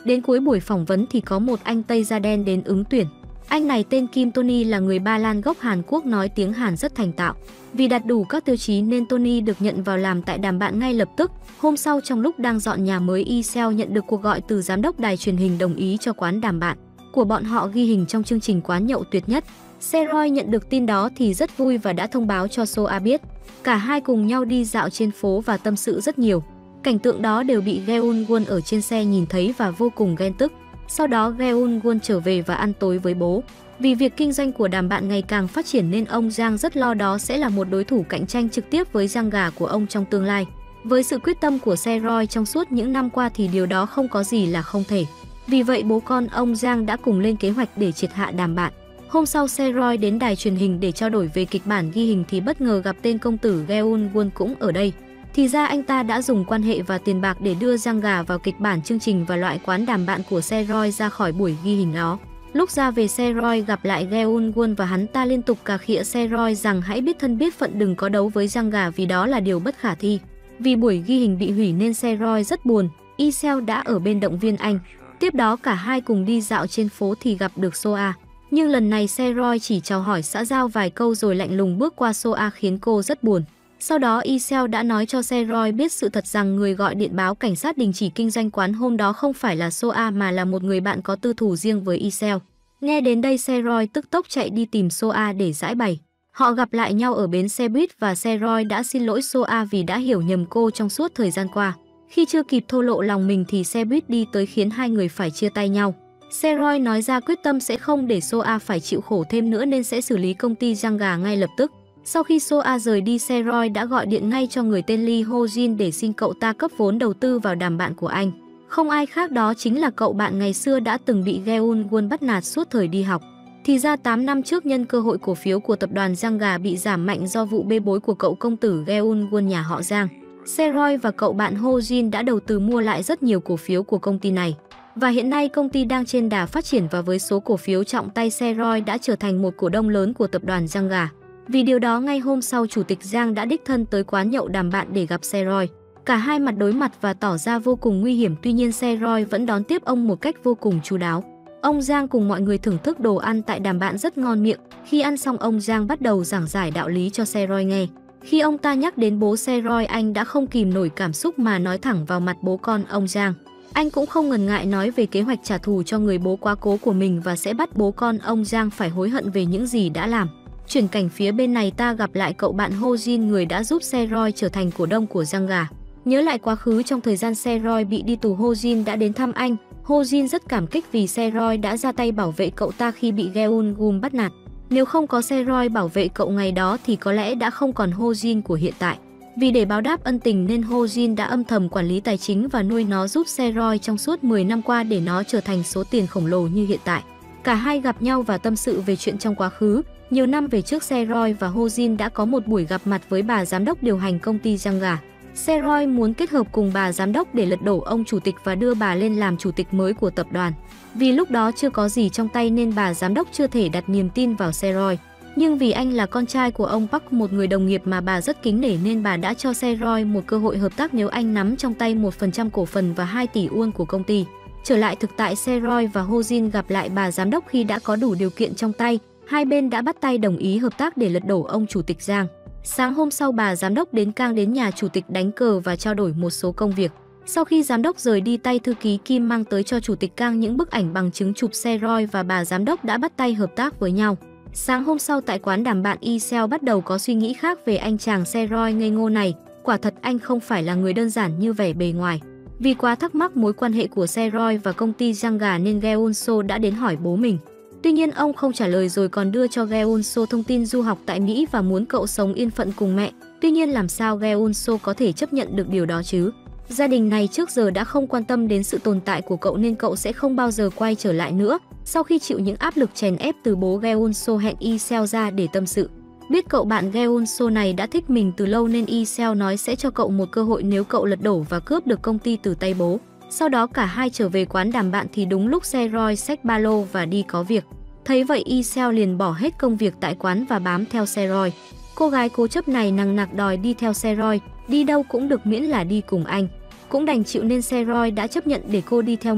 Đến cuối buổi phỏng vấn thì có một anh Tây da đen đến ứng tuyển. Anh này tên Kim Tony là người Ba Lan gốc Hàn Quốc, nói tiếng Hàn rất thành thạo. Vì đạt đủ các tiêu chí nên Tony được nhận vào làm tại Đàm Bạn ngay lập tức. Hôm sau trong lúc đang dọn nhà mới, Isel nhận được cuộc gọi từ giám đốc đài truyền hình đồng ý cho quán Đàm Bạn của bọn họ ghi hình trong chương trình Quán Nhậu Tuyệt Nhất. Seroy nhận được tin đó thì rất vui và đã thông báo cho Soa biết. Cả hai cùng nhau đi dạo trên phố và tâm sự rất nhiều. Cảnh tượng đó đều bị Geun Won ở trên xe nhìn thấy và vô cùng ghen tức. Sau đó Geun Won trở về và ăn tối với bố. Vì việc kinh doanh của Đàm Bạn ngày càng phát triển nên ông Giang rất lo đó sẽ là một đối thủ cạnh tranh trực tiếp với Giang Gà của ông trong tương lai. Với sự quyết tâm của Seroy trong suốt những năm qua thì điều đó không có gì là không thể. Vì vậy bố con ông Giang đã cùng lên kế hoạch để triệt hạ Đàm Bạn. Hôm sau Seroy đến đài truyền hình để trao đổi về kịch bản ghi hình thì bất ngờ gặp tên công tử Geun Won cũng ở đây. Thì ra anh ta đã dùng quan hệ và tiền bạc để đưa Giang Gà vào kịch bản chương trình và loại quán Đàm Bạn của Seroy ra khỏi buổi ghi hình đó. Lúc ra về, Seroy gặp lại Geun Won và hắn ta liên tục cà khịa Seroy rằng hãy biết thân biết phận, đừng có đấu với Giang Gà vì đó là điều bất khả thi. Vì buổi ghi hình bị hủy nên Seroy rất buồn. Isel đã ở bên động viên anh. Tiếp đó cả hai cùng đi dạo trên phố thì gặp được Soa. Nhưng lần này Seroy chỉ chào hỏi xã giao vài câu rồi lạnh lùng bước qua Soa khiến cô rất buồn. Sau đó Isel đã nói cho Seroy biết sự thật rằng người gọi điện báo cảnh sát đình chỉ kinh doanh quán hôm đó không phải là Soa mà là một người bạn có tư thù riêng với Isel. Nghe đến đây Seroy tức tốc chạy đi tìm Soa để giải bày. Họ gặp lại nhau ở bến xe buýt và Seroy đã xin lỗi Soa vì đã hiểu nhầm cô trong suốt thời gian qua. Khi chưa kịp thổ lộ lòng mình thì xe buýt đi tới khiến hai người phải chia tay nhau. Seroy nói ra quyết tâm sẽ không để Soa phải chịu khổ thêm nữa nên sẽ xử lý công ty Giang Gà ngay lập tức. Sau khi Soa rời đi, Seroy đã gọi điện ngay cho người tên Lee Ho Jin để xin cậu ta cấp vốn đầu tư vào Đàm Bạn của anh. Không ai khác đó chính là cậu bạn ngày xưa đã từng bị Geun Won bắt nạt suốt thời đi học. Thì ra 8 năm trước nhân cơ hội cổ phiếu của tập đoàn Giang Gà bị giảm mạnh do vụ bê bối của cậu công tử Geun Won nhà họ Giang, Seroy và cậu bạn Ho Jin đã đầu tư mua lại rất nhiều cổ phiếu của công ty này. Và hiện nay công ty đang trên đà phát triển và với số cổ phiếu trọng tay, Seroy đã trở thành một cổ đông lớn của tập đoàn Giang Gà. Vì điều đó ngay hôm sau Chủ tịch Giang đã đích thân tới quán nhậu Đàm Bạn để gặp Seroy. Cả hai mặt đối mặt và tỏ ra vô cùng nguy hiểm, tuy nhiên Seroy vẫn đón tiếp ông một cách vô cùng chu đáo. Ông Giang cùng mọi người thưởng thức đồ ăn tại Đàm Bạn rất ngon miệng. Khi ăn xong ông Giang bắt đầu giảng giải đạo lý cho Seroy nghe. Khi ông ta nhắc đến bố Seroy, anh đã không kìm nổi cảm xúc mà nói thẳng vào mặt bố con ông Giang. Anh cũng không ngần ngại nói về kế hoạch trả thù cho người bố quá cố của mình và sẽ bắt bố con ông Giang phải hối hận về những gì đã làm. Chuyển cảnh phía bên này, ta gặp lại cậu bạn Ho Jin, người đã giúp Seroy trở thành cổ đông của Giang Gà. Nhớ lại quá khứ trong thời gian Seroy bị đi tù, Ho Jin đã đến thăm anh. Ho Jin rất cảm kích vì Seroy đã ra tay bảo vệ cậu ta khi bị Geun Won bắt nạt. Nếu không có Seroy bảo vệ cậu ngày đó thì có lẽ đã không còn Ho Jin của hiện tại. Vì để báo đáp ân tình nên Ho Jin đã âm thầm quản lý tài chính và nuôi nó giúp Seroy trong suốt 10 năm qua để nó trở thành số tiền khổng lồ như hiện tại. Cả hai gặp nhau và tâm sự về chuyện trong quá khứ. Nhiều năm về trước, Seroy và Ho Jin đã có một buổi gặp mặt với bà giám đốc điều hành công ty Giang Gà. Seroy muốn kết hợp cùng bà giám đốc để lật đổ ông chủ tịch và đưa bà lên làm chủ tịch mới của tập đoàn. Vì lúc đó chưa có gì trong tay nên bà giám đốc chưa thể đặt niềm tin vào Seroy. Nhưng vì anh là con trai của ông Park, một người đồng nghiệp mà bà rất kính nể, nên bà đã cho Seroy một cơ hội hợp tác nếu anh nắm trong tay 1% cổ phần và 2 tỷ won của công ty. Trở lại thực tại, Seroy và Ho Jin gặp lại bà giám đốc khi đã có đủ điều kiện trong tay. Hai bên đã bắt tay đồng ý hợp tác để lật đổ ông chủ tịch Giang. Sáng hôm sau, bà giám đốc đến nhà chủ tịch đánh cờ và trao đổi một số công việc. Sau khi giám đốc rời đi, tay thư ký Kim mang tới cho chủ tịch Kang những bức ảnh bằng chứng chụp Seroy và bà giám đốc đã bắt tay hợp tác với nhau. Sáng hôm sau tại quán Đàm Bạn, Isel bắt đầu có suy nghĩ khác về anh chàng Seroy ngây ngô này. Quả thật anh không phải là người đơn giản như vẻ bề ngoài. Vì quá thắc mắc mối quan hệ của Seroy và công ty Giang Gà nên Geun So đã đến hỏi bố mình. Tuy nhiên ông không trả lời rồi còn đưa cho Geun So thông tin du học tại Mỹ và muốn cậu sống yên phận cùng mẹ. Tuy nhiên làm sao Geun So có thể chấp nhận được điều đó chứ? Gia đình này trước giờ đã không quan tâm đến sự tồn tại của cậu nên cậu sẽ không bao giờ quay trở lại nữa. Sau khi chịu những áp lực chèn ép từ bố, Geun So hẹn Isel ra để tâm sự. Biết cậu bạn Geun So này đã thích mình từ lâu nên Isel nói sẽ cho cậu một cơ hội nếu cậu lật đổ và cướp được công ty từ tay bố. Sau đó cả hai trở về quán Đàm Bạn thì đúng lúc Seroy xách ba lô và đi có việc. Thấy vậy Isel liền bỏ hết công việc tại quán và bám theo Seroy. Cô gái cố chấp này nằng nặc đòi đi theo Seroy, đi đâu cũng được miễn là đi cùng anh. Cũng đành chịu nên Seroy đã chấp nhận để cô đi theo mình.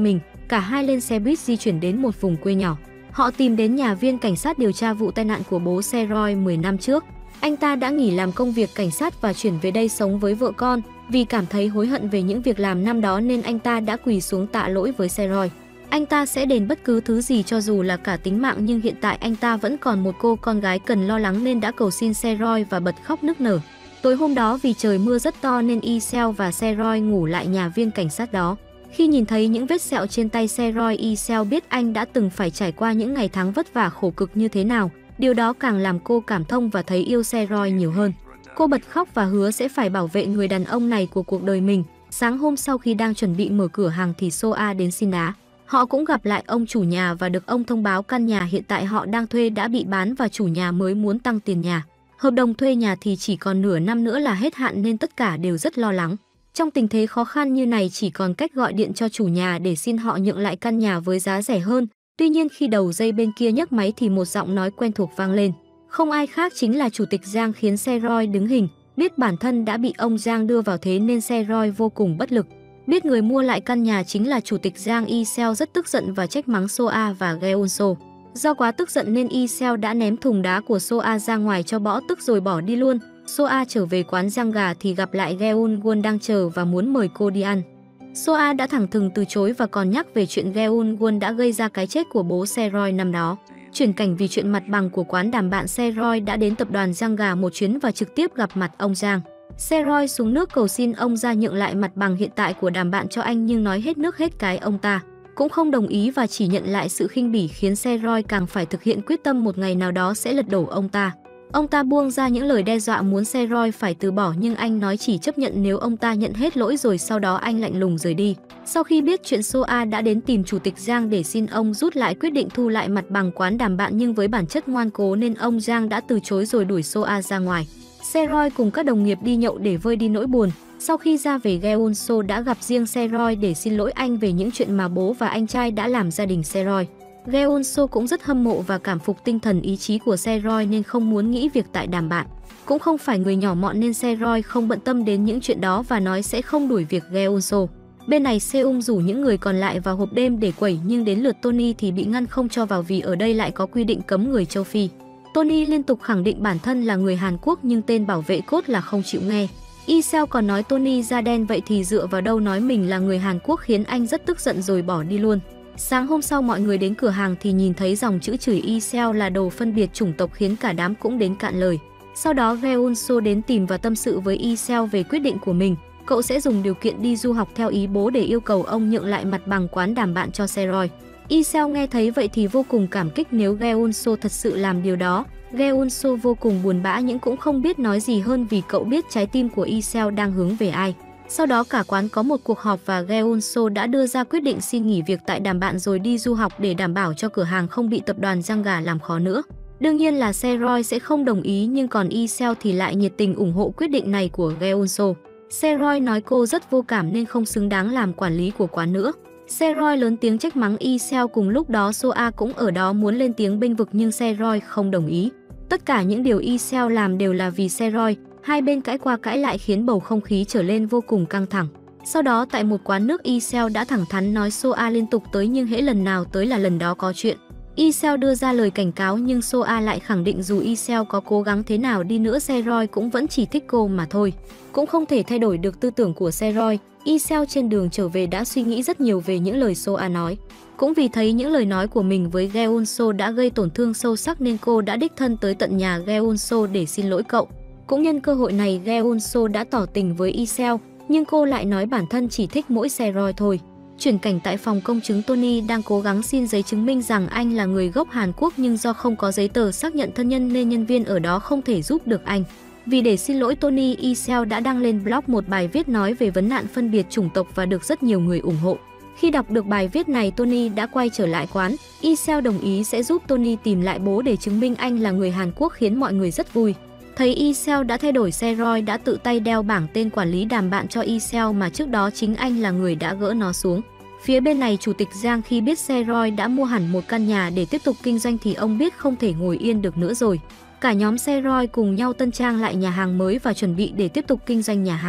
Cả hai lên xe buýt di chuyển đến một vùng quê nhỏ. Họ tìm đến nhà viên cảnh sát điều tra vụ tai nạn của bố Seroy 10 năm trước. Anh ta đã nghỉ làm công việc cảnh sát và chuyển về đây sống với vợ con. Vì cảm thấy hối hận về những việc làm năm đó nên anh ta đã quỳ xuống tạ lỗi với Seroy. Anh ta sẽ đền bất cứ thứ gì cho dù là cả tính mạng, nhưng hiện tại anh ta vẫn còn một cô con gái cần lo lắng nên đã cầu xin Seroy và bật khóc nức nở. Tối hôm đó vì trời mưa rất to nên Isel và Seroy ngủ lại nhà viên cảnh sát đó. Khi nhìn thấy những vết sẹo trên tay Seroy, Isel biết anh đã từng phải trải qua những ngày tháng vất vả khổ cực như thế nào. Điều đó càng làm cô cảm thông và thấy yêu Seroy nhiều hơn. Cô bật khóc và hứa sẽ phải bảo vệ người đàn ông này của cuộc đời mình. Sáng hôm sau khi đang chuẩn bị mở cửa hàng thì Soa đến xin đá. Họ cũng gặp lại ông chủ nhà và được ông thông báo căn nhà hiện tại họ đang thuê đã bị bán và chủ nhà mới muốn tăng tiền nhà. Hợp đồng thuê nhà thì chỉ còn nửa năm nữa là hết hạn nên tất cả đều rất lo lắng. Trong tình thế khó khăn như này chỉ còn cách gọi điện cho chủ nhà để xin họ nhượng lại căn nhà với giá rẻ hơn. Tuy nhiên khi đầu dây bên kia nhấc máy thì một giọng nói quen thuộc vang lên. Không ai khác chính là chủ tịch Giang, khiến Seroy đứng hình. Biết bản thân đã bị ông Giang đưa vào thế nên Seroy vô cùng bất lực. Biết người mua lại căn nhà chính là chủ tịch Giang, Isel rất tức giận và trách mắng Soa và Geunso. Do quá tức giận nên Isel đã ném thùng đá của Soa ra ngoài cho bỏ tức rồi bỏ đi luôn. Soa trở về quán rang gà thì gặp lại Geun-won đang chờ và muốn mời cô đi ăn. Soa đã thẳng thừng từ chối và còn nhắc về chuyện Geun-won đã gây ra cái chết của bố Seroy năm đó. Chuyển cảnh vì chuyện mặt bằng của quán đàm bạn, Seroy đã đến tập đoàn rang gà một chuyến và trực tiếp gặp mặt ông Giang. Seroy xuống nước cầu xin ông ra nhượng lại mặt bằng hiện tại của đàm bạn cho anh, nhưng nói hết nước hết cái ông ta cũng không đồng ý và chỉ nhận lại sự khinh bỉ, khiến Seroy càng phải thực hiện quyết tâm một ngày nào đó sẽ lật đổ ông ta. Ông ta buông ra những lời đe dọa muốn Seroy phải từ bỏ, nhưng anh nói chỉ chấp nhận nếu ông ta nhận hết lỗi, rồi sau đó anh lạnh lùng rời đi. Sau khi biết chuyện, Soa đã đến tìm chủ tịch Giang để xin ông rút lại quyết định thu lại mặt bằng quán đàm bạn, nhưng với bản chất ngoan cố nên ông Giang đã từ chối rồi đuổi Soa ra ngoài. Seroy cùng các đồng nghiệp đi nhậu để vơi đi nỗi buồn. Sau khi ra về, Geunso đã gặp riêng Seroy để xin lỗi anh về những chuyện mà bố và anh trai đã làm gia đình Seroy. Geunso cũng rất hâm mộ và cảm phục tinh thần ý chí của Seroy nên không muốn nghỉ việc tại đàm bạn. Cũng không phải người nhỏ mọn nên Seroy không bận tâm đến những chuyện đó và nói sẽ không đuổi việc Geunso. Bên này Seung rủ những người còn lại vào hộp đêm để quẩy, nhưng đến lượt Tony thì bị ngăn không cho vào vì ở đây lại có quy định cấm người châu Phi. Tony liên tục khẳng định bản thân là người Hàn Quốc nhưng tên bảo vệ cốt là không chịu nghe. Isel còn nói Tony da đen vậy thì dựa vào đâu nói mình là người Hàn Quốc, khiến anh rất tức giận rồi bỏ đi luôn. Sáng hôm sau mọi người đến cửa hàng thì nhìn thấy dòng chữ chửi Isel là đồ phân biệt chủng tộc, khiến cả đám cũng đến cạn lời. Sau đó Geunso đến tìm và tâm sự với Isel về quyết định của mình. Cậu sẽ dùng điều kiện đi du học theo ý bố để yêu cầu ông nhượng lại mặt bằng quán đàm bạn cho Seroy. Isel nghe thấy vậy thì vô cùng cảm kích nếu Geunso thật sự làm điều đó. Geunso vô cùng buồn bã nhưng cũng không biết nói gì hơn vì cậu biết trái tim của Isel đang hướng về ai. Sau đó cả quán có một cuộc họp và Geunso đã đưa ra quyết định xin nghỉ việc tại đàm bạn rồi đi du học để đảm bảo cho cửa hàng không bị tập đoàn rang gà làm khó nữa. Đương nhiên là Seroy sẽ không đồng ý, nhưng còn Isel thì lại nhiệt tình ủng hộ quyết định này của Geunso. Seroy nói cô rất vô cảm nên không xứng đáng làm quản lý của quán nữa. Seroy lớn tiếng trách mắng Isel, cùng lúc đó Soa cũng ở đó muốn lên tiếng bênh vực nhưng Seroy không đồng ý. Tất cả những điều Isel làm đều là vì Seroy. Hai bên cãi qua cãi lại khiến bầu không khí trở lên vô cùng căng thẳng. Sau đó tại một quán nước, Isel đã thẳng thắn nói Soa liên tục tới nhưng hễ lần nào tới là lần đó có chuyện. Isel đưa ra lời cảnh cáo nhưng Soa lại khẳng định dù Isel có cố gắng thế nào đi nữa Seroy cũng vẫn chỉ thích cô mà thôi. Cũng không thể thay đổi được tư tưởng của Seroy. Isel trên đường trở về đã suy nghĩ rất nhiều về những lời Soa nói. Cũng vì thấy những lời nói của mình với Geunso đã gây tổn thương sâu sắc nên cô đã đích thân tới tận nhà Geunso để xin lỗi cậu. Cũng nhân cơ hội này Geunso đã tỏ tình với Isel, nhưng cô lại nói bản thân chỉ thích mỗi Seroy thôi. Chuyển cảnh tại phòng công chứng, Tony đang cố gắng xin giấy chứng minh rằng anh là người gốc Hàn Quốc, nhưng do không có giấy tờ xác nhận thân nhân nên nhân viên ở đó không thể giúp được anh. Vì để xin lỗi Tony, Isel đã đăng lên blog một bài viết nói về vấn nạn phân biệt chủng tộc và được rất nhiều người ủng hộ. Khi đọc được bài viết này, Tony đã quay trở lại quán. Isel đồng ý sẽ giúp Tony tìm lại bố để chứng minh anh là người Hàn Quốc, khiến mọi người rất vui. Thấy Isel đã thay đổi, Seroy đã tự tay đeo bảng tên quản lý đàm bạn cho Isel mà trước đó chính anh là người đã gỡ nó xuống. Phía bên này, chủ tịch Giang khi biết Seroy đã mua hẳn một căn nhà để tiếp tục kinh doanh thì ông biết không thể ngồi yên được nữa rồi. Cả nhóm Seroy cùng nhau tân trang lại nhà hàng mới và chuẩn bị để tiếp tục kinh doanh nhà hàng.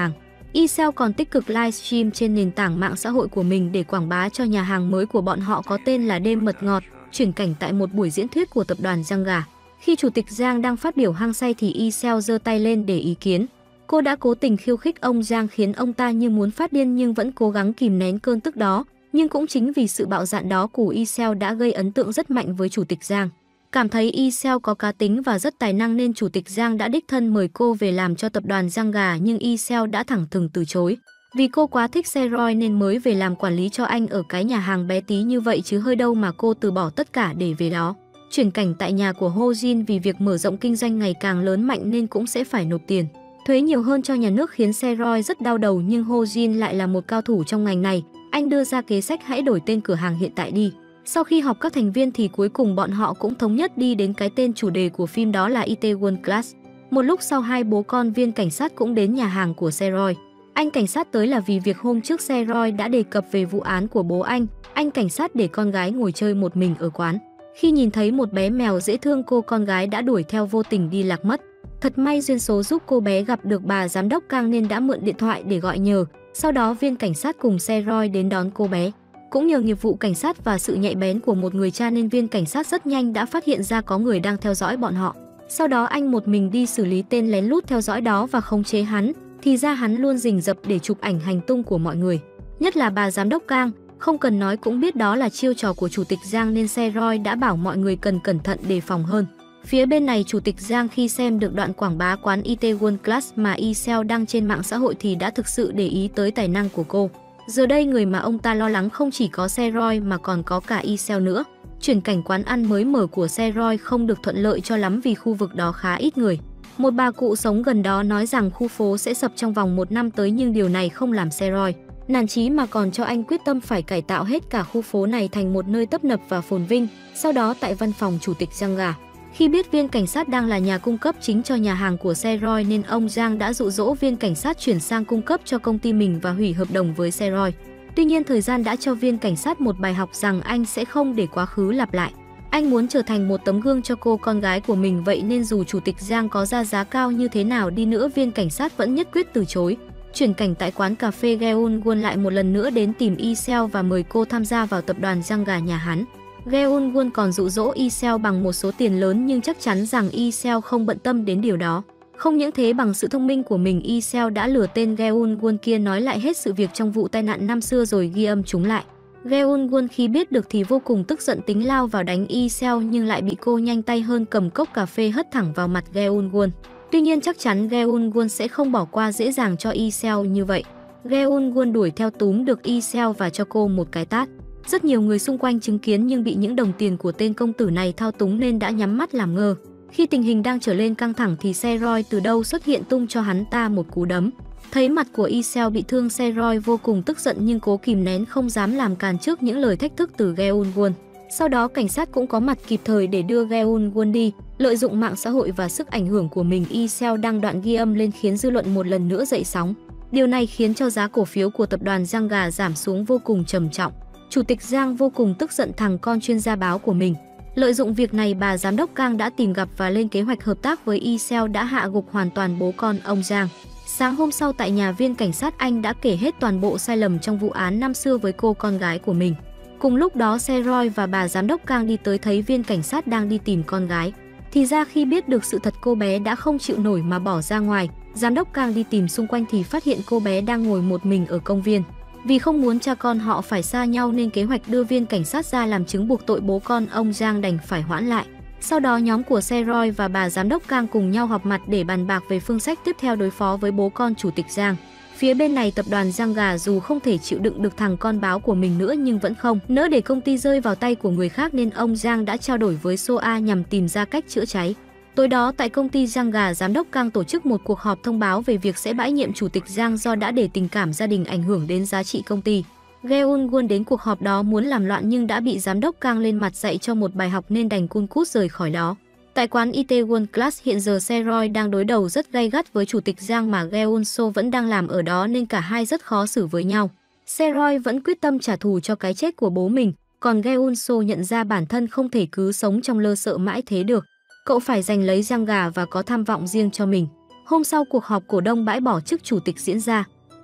eSale còn tích cực livestream trên nền tảng mạng xã hội của mình để quảng bá cho nhà hàng mới của bọn họ có tên là Đêm Mật Ngọt, chuyển cảnh tại một buổi diễn thuyết của tập đoàn Giang Gà. Khi Chủ tịch Giang đang phát biểu hăng say thì eSale giơ tay lên để ý kiến. Cô đã cố tình khiêu khích ông Giang khiến ông ta như muốn phát điên nhưng vẫn cố gắng kìm nén cơn tức đó. Nhưng cũng chính vì sự bạo dạn đó của eSale đã gây ấn tượng rất mạnh với Chủ tịch Giang. Cảm thấy eSale có cá tính và rất tài năng nên Chủ tịch Giang đã đích thân mời cô về làm cho tập đoàn Giang Gà, nhưng eSale đã thẳng thừng từ chối. Vì cô quá thích xe Roy nên mới về làm quản lý cho anh ở cái nhà hàng bé tí như vậy chứ hơi đâu mà cô từ bỏ tất cả để về đó. Chuyển cảnh tại nhà của Ho Jin, vì việc mở rộng kinh doanh ngày càng lớn mạnh nên cũng sẽ phải nộp tiền thuế nhiều hơn cho nhà nước khiến xe Roy rất đau đầu, nhưng Ho Jin lại là một cao thủ trong ngành này. Anh đưa ra kế sách hãy đổi tên cửa hàng hiện tại đi. Sau khi họp các thành viên thì cuối cùng bọn họ cũng thống nhất đi đến cái tên chủ đề của phim, đó là Itaewon Class. Một lúc sau hai bố con viên cảnh sát cũng đến nhà hàng của xe Roy. Anh cảnh sát tới là vì việc hôm trước xe Roy đã đề cập về vụ án của bố anh. Anh cảnh sát để con gái ngồi chơi một mình ở quán. Khi nhìn thấy một bé mèo dễ thương, cô con gái đã đuổi theo vô tình đi lạc mất. Thật may duyên số giúp cô bé gặp được bà giám đốc Kang nên đã mượn điện thoại để gọi nhờ. Sau đó viên cảnh sát cùng xe Roy đến đón cô bé. Cũng nhờ nghiệp vụ cảnh sát và sự nhạy bén của một người cha nên viên cảnh sát rất nhanh đã phát hiện ra có người đang theo dõi bọn họ. Sau đó anh một mình đi xử lý tên lén lút theo dõi đó và khống chế hắn. Thì ra hắn luôn rình rập để chụp ảnh hành tung của mọi người, nhất là bà giám đốc Kang. Không cần nói cũng biết đó là chiêu trò của Chủ tịch Giang nên xe Roy đã bảo mọi người cần cẩn thận đề phòng hơn. Phía bên này Chủ tịch Giang khi xem được đoạn quảng bá quán Itaewon Class mà eSale đăng trên mạng xã hội thì đã thực sự để ý tới tài năng của cô. Giờ đây người mà ông ta lo lắng không chỉ có xe Roy mà còn có cả eSale nữa. Chuyển cảnh quán ăn mới mở của xe Roy không được thuận lợi cho lắm vì khu vực đó khá ít người. Một bà cụ sống gần đó nói rằng khu phố sẽ sập trong vòng 1 năm tới, nhưng điều này không làm xe Roy nản chí mà còn cho anh quyết tâm phải cải tạo hết cả khu phố này thành một nơi tấp nập và phồn vinh. Sau đó tại văn phòng Chủ tịch Giang Gà, khi biết viên cảnh sát đang là nhà cung cấp chính cho nhà hàng của xe Roy nên ông Giang đã dụ dỗ viên cảnh sát chuyển sang cung cấp cho công ty mình và hủy hợp đồng với xe Roy. Tuy nhiên thời gian đã cho viên cảnh sát một bài học rằng anh sẽ không để quá khứ lặp lại. Anh muốn trở thành một tấm gương cho cô con gái của mình, vậy nên dù Chủ tịch Giang có ra giá cao như thế nào đi nữa viên cảnh sát vẫn nhất quyết từ chối. Chuyển cảnh tại quán cà phê, Geun Won lại một lần nữa đến tìm eSale và mời cô tham gia vào tập đoàn Giang Gà nhà hắn. Geun Won còn dụ dỗ eSale bằng một số tiền lớn nhưng chắc chắn rằng eSale không bận tâm đến điều đó. Không những thế, bằng sự thông minh của mình, eSale đã lừa tên Geun Won kia nói lại hết sự việc trong vụ tai nạn năm xưa rồi ghi âm chúng lại. Geun Won khi biết được thì vô cùng tức giận, tính lao vào đánh eSale nhưng lại bị cô nhanh tay hơn cầm cốc cà phê hất thẳng vào mặt Geun Won. Tuy nhiên chắc chắn Geun Won sẽ không bỏ qua dễ dàng cho eSale như vậy. Geun Won đuổi theo túm được eSale và cho cô một cái tát. Rất nhiều người xung quanh chứng kiến nhưng bị những đồng tiền của tên công tử này thao túng nên đã nhắm mắt làm ngơ. Khi tình hình đang trở lên căng thẳng thì xe Roy từ đâu xuất hiện tung cho hắn ta một cú đấm. Thấy mặt của eSale bị thương, xe Roy vô cùng tức giận nhưng cố kìm nén không dám làm càn trước những lời thách thức từ Geun Won. Sau đó cảnh sát cũng có mặt kịp thời để đưa Geun Won đi. Lợi dụng mạng xã hội và sức ảnh hưởng của mình, eSale đăng đoạn ghi âm lên khiến dư luận một lần nữa dậy sóng. Điều này khiến cho giá cổ phiếu của tập đoàn Giang Gà giảm xuống vô cùng trầm trọng. Chủ tịch Giang vô cùng tức giận thằng con chuyên gia báo của mình. Lợi dụng việc này, bà giám đốc Kang đã tìm gặp và lên kế hoạch hợp tác với eSale đã hạ gục hoàn toàn bố con ông Giang. Sáng hôm sau tại nhà viên cảnh sát, anh đã kể hết toàn bộ sai lầm trong vụ án năm xưa với cô con gái của mình. Cùng lúc đó xe Roy và bà giám đốc Kang đi tới thấy viên cảnh sát đang đi tìm con gái. Thì ra khi biết được sự thật, cô bé đã không chịu nổi mà bỏ ra ngoài. Giám đốc Kang đi tìm xung quanh thì phát hiện cô bé đang ngồi một mình ở công viên. Vì không muốn cha con họ phải xa nhau nên kế hoạch đưa viên cảnh sát ra làm chứng buộc tội bố con ông Giang đành phải hoãn lại. Sau đó nhóm của xe Roy và bà giám đốc Kang cùng nhau họp mặt để bàn bạc về phương sách tiếp theo đối phó với bố con chủ tịch Giang. Phía bên này tập đoàn Giang Gà dù không thể chịu đựng được thằng con báo của mình nữa nhưng vẫn không nỡ để công ty rơi vào tay của người khác nên ông Giang đã trao đổi với Soa nhằm tìm ra cách chữa cháy. Tối đó tại công ty Giang Gà, giám đốc Kang tổ chức một cuộc họp thông báo về việc sẽ bãi nhiệm chủ tịch Giang do đã để tình cảm gia đình ảnh hưởng đến giá trị công ty. Geun Won đến cuộc họp đó muốn làm loạn nhưng đã bị giám đốc Kang lên mặt dạy cho một bài học nên đành cun cút rời khỏi đó. Tại quán Itaewon Class hiện giờ xe Roy đang đối đầu rất gay gắt với chủ tịch Giang mà Geun So vẫn đang làm ở đó nên cả hai rất khó xử với nhau. Xe Roy vẫn quyết tâm trả thù cho cái chết của bố mình, còn Geun So nhận ra bản thân không thể cứ sống trong lơ sợ mãi thế được. Cậu phải giành lấy Giang Gà và có tham vọng riêng cho mình. Hôm sau cuộc họp cổ đông bãi bỏ chức chủ tịch diễn ra.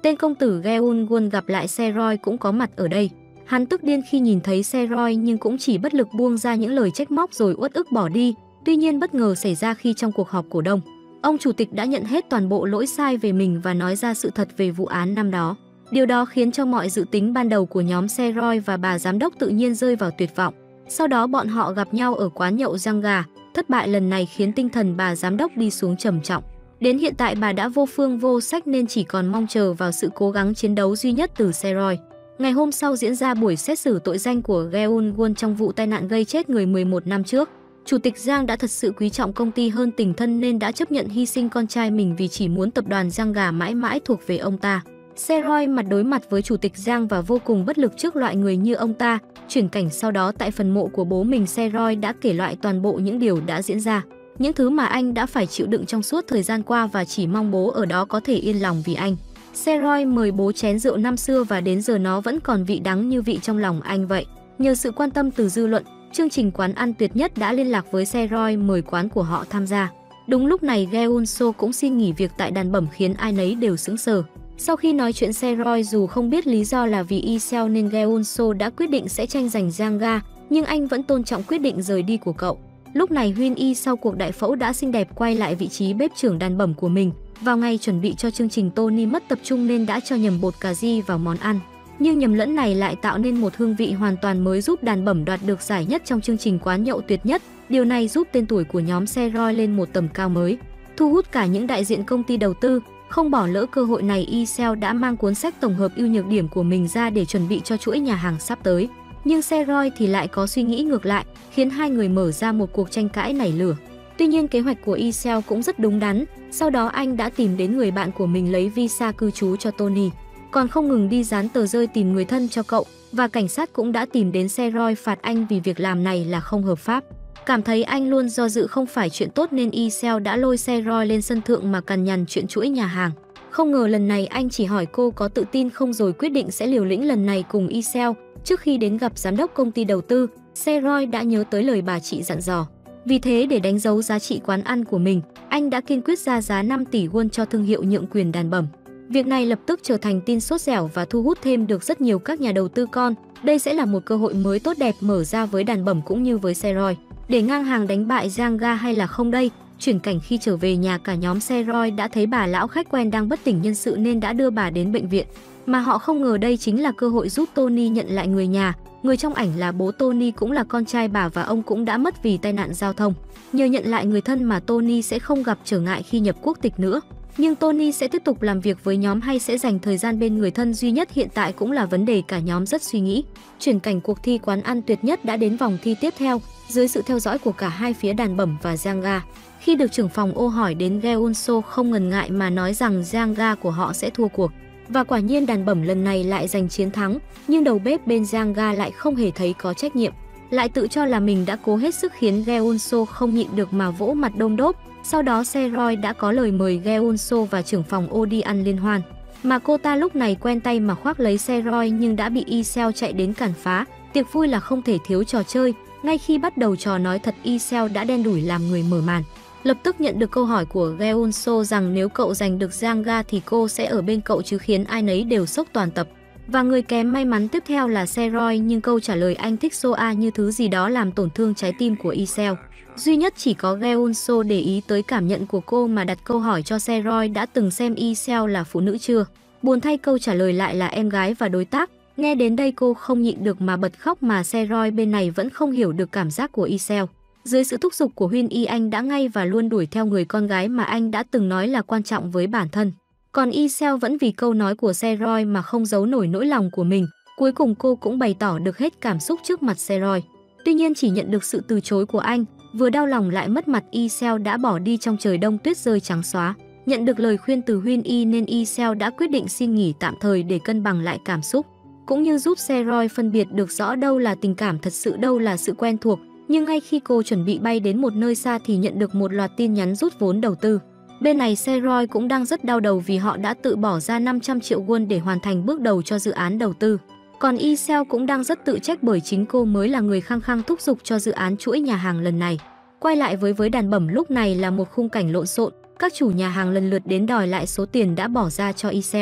Tên công tử Geun Won gặp lại Seroy cũng có mặt ở đây. Hắn tức điên khi nhìn thấy Seroy nhưng cũng chỉ bất lực buông ra những lời trách móc rồi uất ức bỏ đi. Tuy nhiên bất ngờ xảy ra khi trong cuộc họp cổ đông, ông chủ tịch đã nhận hết toàn bộ lỗi sai về mình và nói ra sự thật về vụ án năm đó. Điều đó khiến cho mọi dự tính ban đầu của nhóm Seroy và bà giám đốc tự nhiên rơi vào tuyệt vọng. Sau đó bọn họ gặp nhau ở quán nhậu Giang Gà. Thất bại lần này khiến tinh thần bà giám đốc đi xuống trầm trọng. Đến hiện tại bà đã vô phương vô sách nên chỉ còn mong chờ vào sự cố gắng chiến đấu duy nhất từ Seroy. Ngày hôm sau diễn ra buổi xét xử tội danh của Geun Won trong vụ tai nạn gây chết người 11 năm trước. Chủ tịch Giang đã thật sự quý trọng công ty hơn tình thân nên đã chấp nhận hy sinh con trai mình vì chỉ muốn tập đoàn Giang Gà mãi mãi thuộc về ông ta. Seroy mặt đối mặt với chủ tịch Giang và vô cùng bất lực trước loại người như ông ta. Chuyển cảnh sau đó tại phần mộ của bố mình, Seroy đã kể lại toàn bộ những điều đã diễn ra, những thứ mà anh đã phải chịu đựng trong suốt thời gian qua và chỉ mong bố ở đó có thể yên lòng vì anh. Seroy mời bố chén rượu năm xưa và đến giờ nó vẫn còn vị đắng như vị trong lòng anh vậy. Nhờ sự quan tâm từ dư luận, chương trình Quán ăn tuyệt nhất đã liên lạc với Seroy mời quán của họ tham gia. Đúng lúc này Geun So cũng xin nghỉ việc tại đàn bẩm khiến ai nấy đều sững sờ. Sau khi nói chuyện Seroy dù không biết lý do là vì Iseo nên Geun So đã quyết định sẽ tranh giành Giang Ga, nhưng anh vẫn tôn trọng quyết định rời đi của cậu. Lúc này Huyên Y sau cuộc đại phẫu đã xinh đẹp quay lại vị trí bếp trưởng đàn bẩm của mình. Vào ngày chuẩn bị cho chương trình, Tony mất tập trung nên đã cho nhầm bột cà ri vào món ăn. Nhưng nhầm lẫn này lại tạo nên một hương vị hoàn toàn mới giúp đàn bẩm đoạt được giải nhất trong chương trình Quán nhậu tuyệt nhất. Điều này giúp tên tuổi của nhóm Seroy lên một tầm cao mới, thu hút cả những đại diện công ty đầu tư. Không bỏ lỡ cơ hội này, Iseo đã mang cuốn sách tổng hợp ưu nhược điểm của mình ra để chuẩn bị cho chuỗi nhà hàng sắp tới. Nhưng Seroy thì lại có suy nghĩ ngược lại, khiến hai người mở ra một cuộc tranh cãi nảy lửa. Tuy nhiên kế hoạch của Iseo cũng rất đúng đắn. Sau đó anh đã tìm đến người bạn của mình lấy visa cư trú cho Tony, còn không ngừng đi dán tờ rơi tìm người thân cho cậu. Và cảnh sát cũng đã tìm đến Seroy phạt anh vì việc làm này là không hợp pháp. Cảm thấy anh luôn do dự không phải chuyện tốt nên Iseo đã lôi Seroy lên sân thượng mà cằn nhằn chuyện chuỗi nhà hàng. Không ngờ lần này anh chỉ hỏi cô có tự tin không rồi quyết định sẽ liều lĩnh lần này cùng Iseo. Trước khi đến gặp giám đốc công ty đầu tư, Seroy đã nhớ tới lời bà chị dặn dò. Vì thế để đánh dấu giá trị quán ăn của mình, anh đã kiên quyết ra giá 5 tỷ won cho thương hiệu nhượng quyền đàn bẩm. Việc này lập tức trở thành tin sốt dẻo và thu hút thêm được rất nhiều các nhà đầu tư con. Đây sẽ là một cơ hội mới tốt đẹp mở ra với đàn bẩm cũng như với Seroy. Để ngang hàng đánh bại Giang Ga hay là không đây? Chuyển cảnh khi trở về nhà, cả nhóm Seroy đã thấy bà lão khách quen đang bất tỉnh nhân sự nên đã đưa bà đến bệnh viện. Mà họ không ngờ đây chính là cơ hội giúp Tony nhận lại người nhà. Người trong ảnh là bố Tony cũng là con trai bà và ông cũng đã mất vì tai nạn giao thông. Nhờ nhận lại người thân mà Tony sẽ không gặp trở ngại khi nhập quốc tịch nữa. Nhưng Tony sẽ tiếp tục làm việc với nhóm hay sẽ dành thời gian bên người thân duy nhất hiện tại cũng là vấn đề cả nhóm rất suy nghĩ. Chuyển cảnh cuộc thi Quán ăn tuyệt nhất đã đến vòng thi tiếp theo, dưới sự theo dõi của cả hai phía đàn bẩm và Giang Ga. Khi được trưởng phòng ô hỏi đến, Geun So không ngần ngại mà nói rằng Giang Ga của họ sẽ thua cuộc. Và quả nhiên đàn bẩm lần này lại giành chiến thắng, nhưng đầu bếp bên Giang Ga lại không hề thấy có trách nhiệm, lại tự cho là mình đã cố hết sức khiến Geun So không nhịn được mà vỗ mặt đôm đốp. Sau đó Seroy đã có lời mời Geun So và trưởng phòng ô đi ăn liên hoan, mà cô ta lúc này quen tay mà khoác lấy Seroy nhưng đã bị Iseo chạy đến cản phá. Tiệc vui là không thể thiếu trò chơi. Ngay khi bắt đầu trò nói thật, Iseo đã đen đủi làm người mở màn. Lập tức nhận được câu hỏi của Geun So rằng nếu cậu giành được Giang Ga thì cô sẽ ở bên cậu chứ, khiến ai nấy đều sốc toàn tập. Và người kém may mắn tiếp theo là Seroy, nhưng câu trả lời anh thích Soa như thứ gì đó làm tổn thương trái tim của Iseo. Duy nhất chỉ có Geun So để ý tới cảm nhận của cô mà đặt câu hỏi cho Seroy đã từng xem Iseo là phụ nữ chưa. Buồn thay câu trả lời lại là em gái và đối tác. Nghe đến đây cô không nhịn được mà bật khóc, mà Seroy bên này vẫn không hiểu được cảm giác của Iseo. Dưới sự thúc giục của Huyên Y, anh đã ngay và luôn đuổi theo người con gái mà anh đã từng nói là quan trọng với bản thân. Còn Iseo vẫn vì câu nói của Seroy mà không giấu nổi nỗi lòng của mình. Cuối cùng cô cũng bày tỏ được hết cảm xúc trước mặt Seroy. Tuy nhiên chỉ nhận được sự từ chối của anh. Vừa đau lòng lại mất mặt, Iseo đã bỏ đi trong trời đông tuyết rơi trắng xóa. Nhận được lời khuyên từ Huyên Y nên Iseo đã quyết định xin nghỉ tạm thời để cân bằng lại cảm xúc, cũng như giúp Seroy phân biệt được rõ đâu là tình cảm thật sự, đâu là sự quen thuộc. Nhưng ngay khi cô chuẩn bị bay đến một nơi xa thì nhận được một loạt tin nhắn rút vốn đầu tư. Bên này Seroy cũng đang rất đau đầu vì họ đã tự bỏ ra 500 triệu won để hoàn thành bước đầu cho dự án đầu tư. Còn Iseo cũng đang rất tự trách bởi chính cô mới là người khăng khăng thúc giục cho dự án chuỗi nhà hàng lần này. Quay lại với đàn bẩm lúc này là một khung cảnh lộn xộn. Các chủ nhà hàng lần lượt đến đòi lại số tiền đã bỏ ra cho Iseo.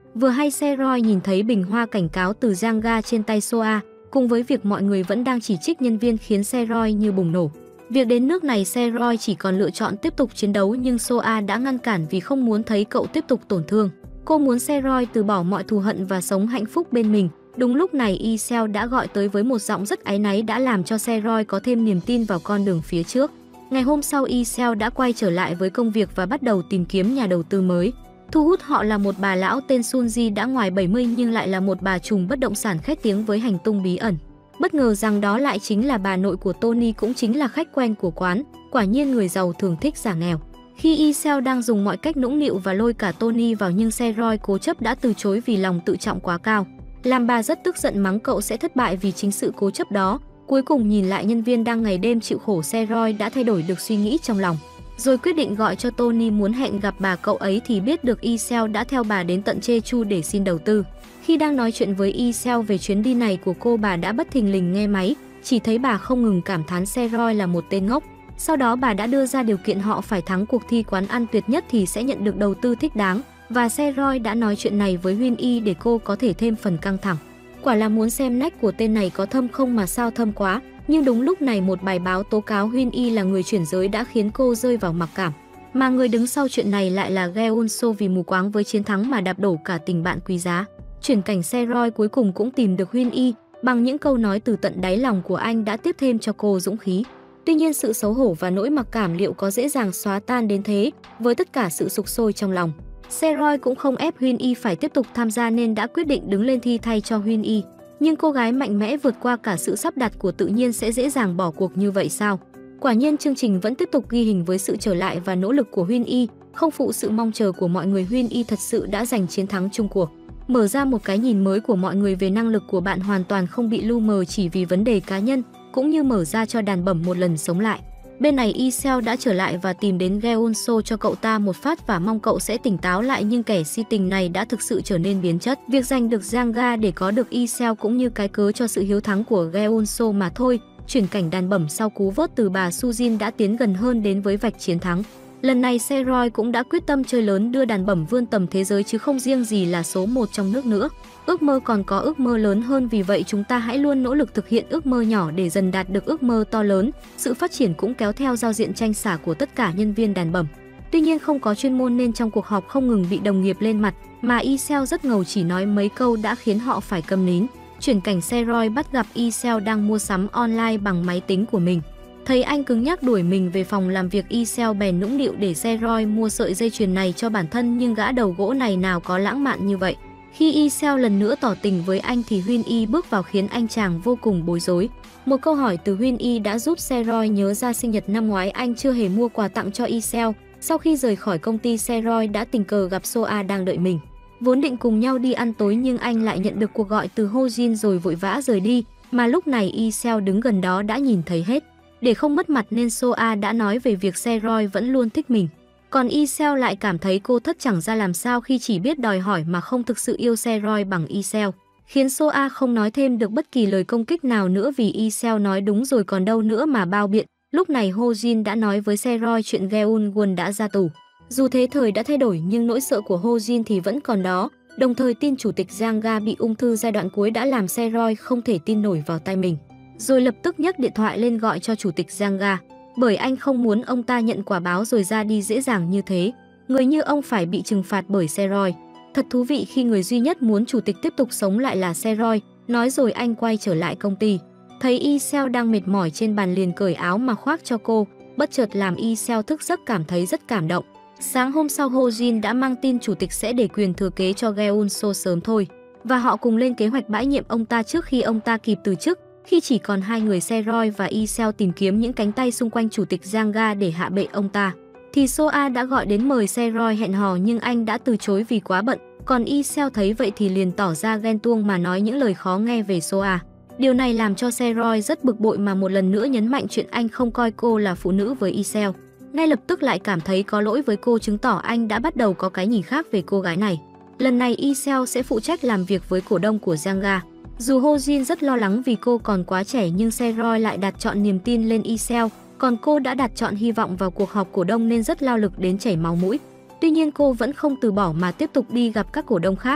Vừa hay Seroy nhìn thấy bình hoa cảnh cáo từ Janga trên tay Soa, cùng với việc mọi người vẫn đang chỉ trích nhân viên khiến Seroy như bùng nổ. Việc đến nước này Seroy chỉ còn lựa chọn tiếp tục chiến đấu nhưng Soa đã ngăn cản vì không muốn thấy cậu tiếp tục tổn thương. Cô muốn Seroy từ bỏ mọi thù hận và sống hạnh phúc bên mình. Đúng lúc này Isel đã gọi tới với một giọng rất áy náy đã làm cho Seroy có thêm niềm tin vào con đường phía trước. Ngày hôm sau Isel đã quay trở lại với công việc và bắt đầu tìm kiếm nhà đầu tư mới. Thu hút họ là một bà lão tên Sunji đã ngoài 70 nhưng lại là một bà trùm bất động sản khét tiếng với hành tung bí ẩn. Bất ngờ rằng đó lại chính là bà nội của Tony, cũng chính là khách quen của quán. Quả nhiên người giàu thường thích giả nghèo. Khi Isel đang dùng mọi cách nũng nịu và lôi cả Tony vào nhưng Seroy cố chấp đã từ chối vì lòng tự trọng quá cao. Làm bà rất tức giận mắng cậu sẽ thất bại vì chính sự cố chấp đó. Cuối cùng nhìn lại nhân viên đang ngày đêm chịu khổ, Seroy đã thay đổi được suy nghĩ trong lòng. Rồi quyết định gọi cho Tony muốn hẹn gặp bà cậu ấy thì biết được Isel đã theo bà đến tận Jeju để xin đầu tư. Khi đang nói chuyện với Isel về chuyến đi này của cô, bà đã bất thình lình nghe máy, chỉ thấy bà không ngừng cảm thán Seroy là một tên ngốc. Sau đó bà đã đưa ra điều kiện họ phải thắng cuộc thi quán ăn tuyệt nhất thì sẽ nhận được đầu tư thích đáng. Và Seroy đã nói chuyện này với Huyên Y để cô có thể thêm phần căng thẳng. Quả là muốn xem nách của tên này có thâm không mà sao thâm quá. Nhưng đúng lúc này một bài báo tố cáo Huyên Y là người chuyển giới đã khiến cô rơi vào mặc cảm. Mà người đứng sau chuyện này lại là Geunso vì mù quáng với chiến thắng mà đạp đổ cả tình bạn quý giá. Chuyển cảnh Seroy cuối cùng cũng tìm được Huyên Y, bằng những câu nói từ tận đáy lòng của anh đã tiếp thêm cho cô dũng khí. Tuy nhiên sự xấu hổ và nỗi mặc cảm liệu có dễ dàng xóa tan đến thế với tất cả sự sục sôi trong lòng. Seroy cũng không ép Huyên Y phải tiếp tục tham gia nên đã quyết định đứng lên thi thay cho Huyên Y. Nhưng cô gái mạnh mẽ vượt qua cả sự sắp đặt của tự nhiên sẽ dễ dàng bỏ cuộc như vậy sao? Quả nhiên chương trình vẫn tiếp tục ghi hình với sự trở lại và nỗ lực của Huyên Y, không phụ sự mong chờ của mọi người. Huyên Y thật sự đã giành chiến thắng chung cuộc, mở ra một cái nhìn mới của mọi người về năng lực của bạn hoàn toàn không bị lu mờ chỉ vì vấn đề cá nhân, cũng như mở ra cho đàn bẩm một lần sống lại. Bên này Isel đã trở lại và tìm đến Geunso cho cậu ta một phát và mong cậu sẽ tỉnh táo lại, nhưng kẻ si tình này đã thực sự trở nên biến chất. Việc giành được Janga để có được Isel cũng như cái cớ cho sự hiếu thắng của Geunso mà thôi. Chuyển cảnh đàn bẩm sau cú vớt từ bà Sujin đã tiến gần hơn đến với vạch chiến thắng. Lần này Seroy cũng đã quyết tâm chơi lớn, đưa đàn bẩm vươn tầm thế giới chứ không riêng gì là số 1 trong nước nữa. Ước mơ còn có ước mơ lớn hơn, vì vậy chúng ta hãy luôn nỗ lực thực hiện ước mơ nhỏ để dần đạt được ước mơ to lớn. Sự phát triển cũng kéo theo giao diện tranh xả của tất cả nhân viên đàn bẩm. Tuy nhiên không có chuyên môn nên trong cuộc họp không ngừng bị đồng nghiệp lên mặt, mà Isel rất ngầu chỉ nói mấy câu đã khiến họ phải câm nín. Chuyển cảnh Seroy bắt gặp Isel đang mua sắm online bằng máy tính của mình. Thấy anh cứng nhắc đuổi mình về phòng làm việc, Isel bèn nũng nịu để Seroy mua sợi dây chuyền này cho bản thân, nhưng gã đầu gỗ này nào có lãng mạn như vậy. Khi Isel lần nữa tỏ tình với anh thì Huyên Y bước vào khiến anh chàng vô cùng bối rối. Một câu hỏi từ Huyên Y đã giúp Seroy nhớ ra sinh nhật năm ngoái anh chưa hề mua quà tặng cho Isel. Sau khi rời khỏi công ty, Seroy đã tình cờ gặp Soa đang đợi mình. Vốn định cùng nhau đi ăn tối nhưng anh lại nhận được cuộc gọi từ Hojin rồi vội vã rời đi, mà lúc này Isel đứng gần đó đã nhìn thấy hết. Để không mất mặt nên Soa đã nói về việc Seroy vẫn luôn thích mình. Còn Isel lại cảm thấy cô thất chẳng ra làm sao khi chỉ biết đòi hỏi mà không thực sự yêu Seroy bằng Isel. Khiến Soa không nói thêm được bất kỳ lời công kích nào nữa vì Isel nói đúng rồi còn đâu nữa mà bao biện. Lúc này Hojin đã nói với Seroy chuyện Geun-won đã ra tù. Dù thế thời đã thay đổi nhưng nỗi sợ của Hojin thì vẫn còn đó. Đồng thời tin chủ tịch Janga bị ung thư giai đoạn cuối đã làm Seroy không thể tin nổi vào tay mình. Rồi lập tức nhấc điện thoại lên gọi cho chủ tịch Janga, bởi anh không muốn ông ta nhận quả báo rồi ra đi dễ dàng như thế. Người như ông phải bị trừng phạt bởi Seroy. Thật thú vị khi người duy nhất muốn chủ tịch tiếp tục sống lại là Seroy. Nói rồi anh quay trở lại công ty. Thấy Isel đang mệt mỏi trên bàn liền cởi áo mà khoác cho cô, bất chợt làm Isel thức giấc cảm thấy rất cảm động. Sáng hôm sau Hojin đã mang tin chủ tịch sẽ để quyền thừa kế cho Geunso sớm thôi, và họ cùng lên kế hoạch bãi nhiệm ông ta trước khi ông ta kịp từ chức. Khi chỉ còn hai người Seroy và Isel tìm kiếm những cánh tay xung quanh chủ tịch Janga để hạ bệ ông ta, thì Soa đã gọi đến mời Seroy hẹn hò nhưng anh đã từ chối vì quá bận. Còn Isel thấy vậy thì liền tỏ ra ghen tuông mà nói những lời khó nghe về Soa. Điều này làm cho Seroy rất bực bội mà một lần nữa nhấn mạnh chuyện anh không coi cô là phụ nữ với Isel. Ngay lập tức lại cảm thấy có lỗi với cô, chứng tỏ anh đã bắt đầu có cái nhìn khác về cô gái này. Lần này Isel sẽ phụ trách làm việc với cổ đông của Janga. Dù Hojin rất lo lắng vì cô còn quá trẻ nhưng Seroy lại đặt trọn niềm tin lên Isel, còn cô đã đặt trọn hy vọng vào cuộc họp cổ đông nên rất lao lực đến chảy máu mũi. Tuy nhiên cô vẫn không từ bỏ mà tiếp tục đi gặp các cổ đông khác.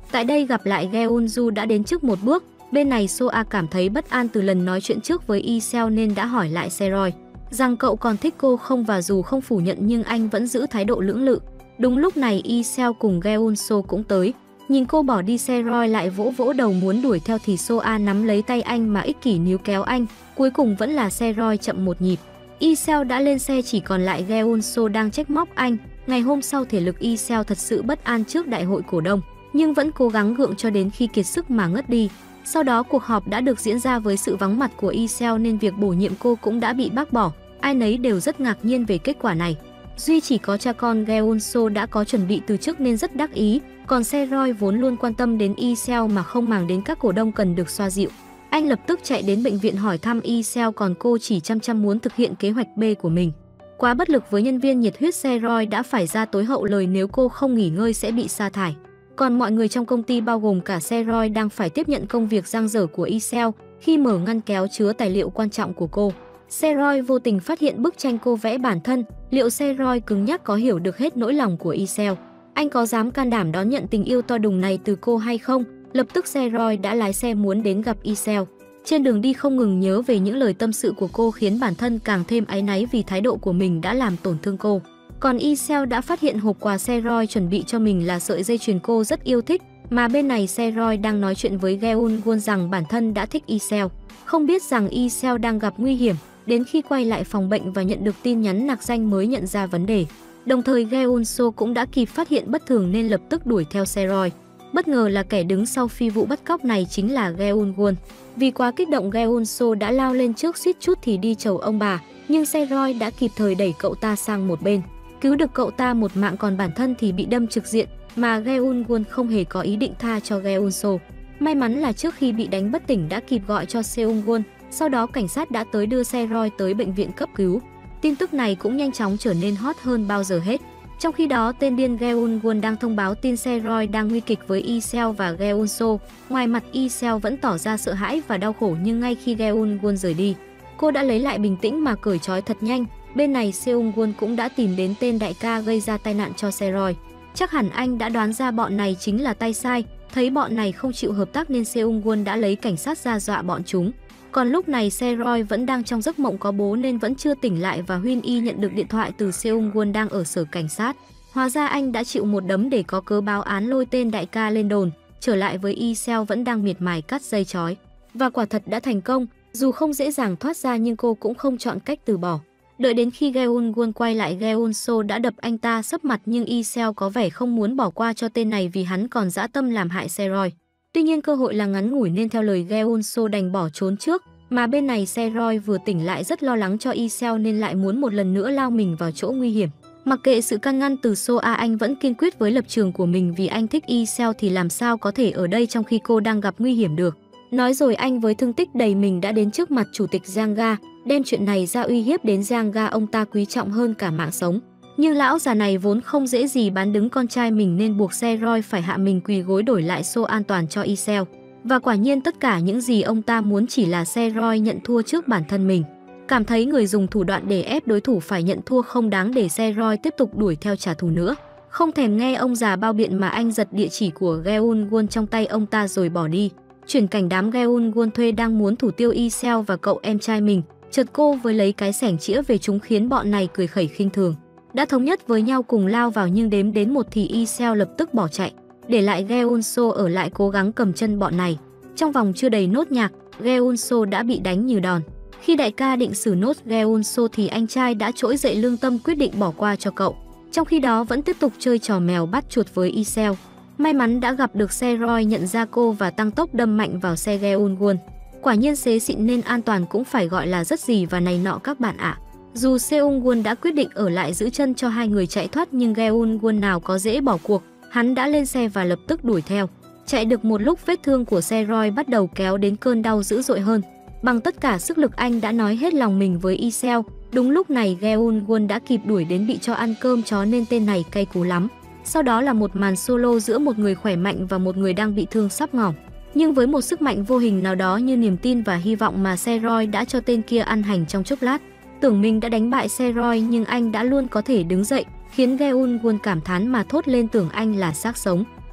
Tại đây gặp lại Geunju đã đến trước một bước, bên này Soa cảm thấy bất an từ lần nói chuyện trước với Iseo nên đã hỏi lại Seroy rằng cậu còn thích cô không, và dù không phủ nhận nhưng anh vẫn giữ thái độ lưỡng lự. Đúng lúc này Iseo cùng Geunsu cũng tới. Nhìn cô bỏ đi, Seroy lại vỗ vỗ đầu muốn đuổi theo thì Soa nắm lấy tay anh mà ích kỷ níu kéo anh. Cuối cùng vẫn là Seroy chậm một nhịp. Iseo đã lên xe, chỉ còn lại Geunsu đang trách móc anh. Ngày hôm sau thể lực Iseo thật sự bất an trước đại hội cổ đông, nhưng vẫn cố gắng gượng cho đến khi kiệt sức mà ngất đi. Sau đó cuộc họp đã được diễn ra với sự vắng mặt của Iseo nên việc bổ nhiệm cô cũng đã bị bác bỏ. Ai nấy đều rất ngạc nhiên về kết quả này. Duy chỉ có cha con Geunsu đã có chuẩn bị từ trước nên rất đắc ý, còn Seroy vốn luôn quan tâm đến Iseo mà không màng đến các cổ đông cần được xoa dịu. Anh lập tức chạy đến bệnh viện hỏi thăm Iseo, còn cô chỉ chăm chăm muốn thực hiện kế hoạch B của mình. Quá bất lực với nhân viên nhiệt huyết, Seroy đã phải ra tối hậu lời nếu cô không nghỉ ngơi sẽ bị sa thải. Còn mọi người trong công ty bao gồm cả Seroy đang phải tiếp nhận công việc dang dở của Iseo. Khi mở ngăn kéo chứa tài liệu quan trọng của cô, Seroy vô tình phát hiện bức tranh cô vẽ bản thân. Liệu Seroy cứng nhắc có hiểu được hết nỗi lòng của Iseo? Anh có dám can đảm đón nhận tình yêu to đùng này từ cô hay không? Lập tức Seroy đã lái xe muốn đến gặp Iseo. Trên đường đi không ngừng nhớ về những lời tâm sự của cô khiến bản thân càng thêm áy náy vì thái độ của mình đã làm tổn thương cô. Còn Iseo đã phát hiện hộp quà Seroy chuẩn bị cho mình là sợi dây chuyền cô rất yêu thích, mà bên này Seroy đang nói chuyện với Geunwon rằng bản thân đã thích Iseo. Không biết rằng Iseo đang gặp nguy hiểm, đến khi quay lại phòng bệnh và nhận được tin nhắn nạc danh mới nhận ra vấn đề. Đồng thời Geunso cũng đã kịp phát hiện bất thường nên lập tức đuổi theo Seroy. Bất ngờ là kẻ đứng sau phi vụ bắt cóc này chính là Geunwon. Vì quá kích động, Geunso đã lao lên trước suýt chút thì đi chầu ông bà, nhưng Seroy đã kịp thời đẩy cậu ta sang một bên, cứu được cậu ta một mạng, còn bản thân thì bị đâm trực diện, mà Geunwon không hề có ý định tha cho Geunso. May mắn là trước khi bị đánh bất tỉnh đã kịp gọi cho Seungwon, sau đó cảnh sát đã tới đưa Seroy tới bệnh viện cấp cứu. Tin tức này cũng nhanh chóng trở nên hot hơn bao giờ hết. Trong khi đó, tên điên Geunwon đang thông báo tin Seroy đang nguy kịch với Iseo và Geunso. Ngoài mặt Iseo vẫn tỏ ra sợ hãi và đau khổ, nhưng ngay khi Geunwon rời đi, cô đã lấy lại bình tĩnh mà cởi trói thật nhanh. Bên này Seungwon cũng đã tìm đến tên đại ca gây ra tai nạn cho Seroy. Chắc hẳn anh đã đoán ra bọn này chính là tay sai. Thấy bọn này không chịu hợp tác nên Seungwon đã lấy cảnh sát ra dọa bọn chúng. Còn lúc này Seroy vẫn đang trong giấc mộng có bố nên vẫn chưa tỉnh lại, và Huyên Y nhận được điện thoại từ Seungwon đang ở sở cảnh sát. Hóa ra anh đã chịu một đấm để có cớ báo án, lôi tên đại ca lên đồn. Trở lại với Iseo vẫn đang miệt mài cắt dây trói. Và quả thật đã thành công, dù không dễ dàng thoát ra nhưng cô cũng không chọn cách từ bỏ. Đợi đến khi Geunwon quay lại, Geunso đã đập anh ta sấp mặt, nhưng Iseo có vẻ không muốn bỏ qua cho tên này vì hắn còn dã tâm làm hại Seroy. Tuy nhiên cơ hội là ngắn ngủi nên theo lời Geunso đành bỏ trốn trước, mà bên này Seroy vừa tỉnh lại rất lo lắng cho Iseo nên lại muốn một lần nữa lao mình vào chỗ nguy hiểm. Mặc kệ sự can ngăn từ Soa, anh vẫn kiên quyết với lập trường của mình vì anh thích Iseo thì làm sao có thể ở đây trong khi cô đang gặp nguy hiểm được. Nói rồi anh với thương tích đầy mình đã đến trước mặt chủ tịch Janga, đem chuyện này ra uy hiếp đến Janga. Ông ta quý trọng hơn cả mạng sống. Nhưng lão già này vốn không dễ gì bán đứng con trai mình nên buộc Seroy phải hạ mình quỳ gối đổi lại xô an toàn cho Iseo. Và quả nhiên tất cả những gì ông ta muốn chỉ là Seroy nhận thua trước bản thân mình. Cảm thấy người dùng thủ đoạn để ép đối thủ phải nhận thua không đáng để Seroy tiếp tục đuổi theo trả thù nữa. Không thèm nghe ông già bao biện mà anh giật địa chỉ của Geunwon trong tay ông ta rồi bỏ đi. Chuyển cảnh đám Geunwon thuê đang muốn thủ tiêu Iseo và cậu em trai mình. Chợt cô với lấy cái xẻng chĩa về chúng khiến bọn này cười khẩy khinh thường. Đã thống nhất với nhau cùng lao vào nhưng đếm đến một thì Iseo lập tức bỏ chạy, để lại Geunso ở lại cố gắng cầm chân bọn này. Trong vòng chưa đầy nốt nhạc, Geunso đã bị đánh như đòn. Khi đại ca định xử nốt Geunso thì anh trai đã trỗi dậy lương tâm quyết định bỏ qua cho cậu. Trong khi đó vẫn tiếp tục chơi trò mèo bắt chuột với Iseo. May mắn đã gặp được Seroy nhận ra cô và tăng tốc đâm mạnh vào xe Geunwon. Quả nhiên xế xịn nên an toàn cũng phải gọi là rất gì và này nọ các bạn ạ. Dù Seungwon đã quyết định ở lại giữ chân cho hai người chạy thoát nhưng Geunwon nào có dễ bỏ cuộc. Hắn đã lên xe và lập tức đuổi theo. Chạy được một lúc vết thương của Seroy bắt đầu kéo đến cơn đau dữ dội hơn. Bằng tất cả sức lực anh đã nói hết lòng mình với Iseo. Đúng lúc này Geunwon đã kịp đuổi đến bị cho ăn cơm chó nên tên này cay cú lắm. Sau đó là một màn solo giữa một người khỏe mạnh và một người đang bị thương sắp ngỏm. Nhưng với một sức mạnh vô hình nào đó như niềm tin và hy vọng mà Seroy đã cho tên kia ăn hành trong chốc lát. Tưởng mình đã đánh bại Seroy nhưng anh đã luôn có thể đứng dậy, khiến Geunwon cảm thán mà thốt lên tưởng anh là xác sống.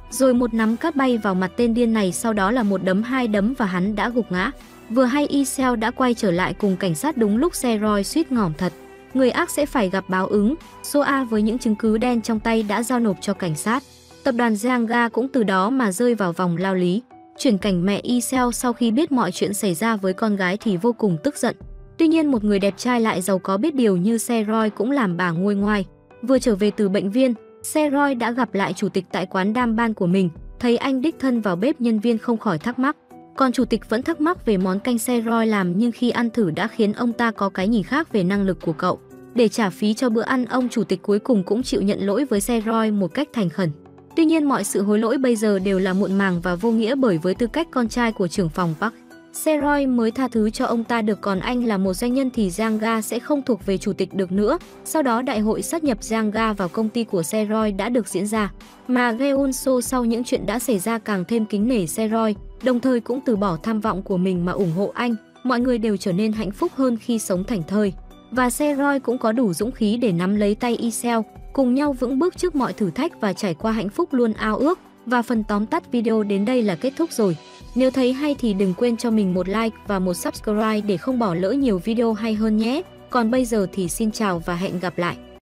Rồi một nắm cát bay vào mặt tên điên này, sau đó là một đấm, hai đấm và hắn đã gục ngã. Vừa hay Isel đã quay trở lại cùng cảnh sát đúng lúc Seroy suýt ngỏm thật. Người ác sẽ phải gặp báo ứng. Soa với những chứng cứ đen trong tay đã giao nộp cho cảnh sát. Tập đoàn Zanga cũng từ đó mà rơi vào vòng lao lý. Chuyển cảnh mẹ Isel sau khi biết mọi chuyện xảy ra với con gái thì vô cùng tức giận. Tuy nhiên một người đẹp trai lại giàu có biết điều như Seroy cũng làm bà nguôi ngoai. Vừa trở về từ bệnh viên, Seroy đã gặp lại chủ tịch tại quán đam ban của mình. Thấy anh đích thân vào bếp, nhân viên không khỏi thắc mắc. Còn chủ tịch vẫn thắc mắc về món canh Seroy làm, nhưng khi ăn thử đã khiến ông ta có cái nhìn khác về năng lực của cậu. Để trả phí cho bữa ăn, ông chủ tịch cuối cùng cũng chịu nhận lỗi với Seroy một cách thành khẩn. Tuy nhiên mọi sự hối lỗi bây giờ đều là muộn màng và vô nghĩa, bởi với tư cách con trai của trưởng phòng Park, Seroy mới tha thứ cho ông ta được, còn anh là một doanh nhân thì Zanga sẽ không thuộc về chủ tịch được nữa. Sau đó đại hội sát nhập Zanga vào công ty của Seroy đã được diễn ra, mà Geunso sau những chuyện đã xảy ra càng thêm kính nể Seroy, đồng thời cũng từ bỏ tham vọng của mình mà ủng hộ anh. Mọi người đều trở nên hạnh phúc hơn khi sống thảnh thơi, và Seroy cũng có đủ dũng khí để nắm lấy tay Isel, cùng nhau vững bước trước mọi thử thách và trải qua hạnh phúc luôn ao ước. Và phần tóm tắt video đến đây là kết thúc rồi. Nếu thấy hay thì đừng quên cho mình một like và một subscribe để không bỏ lỡ nhiều video hay hơn nhé. Còn bây giờ thì xin chào và hẹn gặp lại.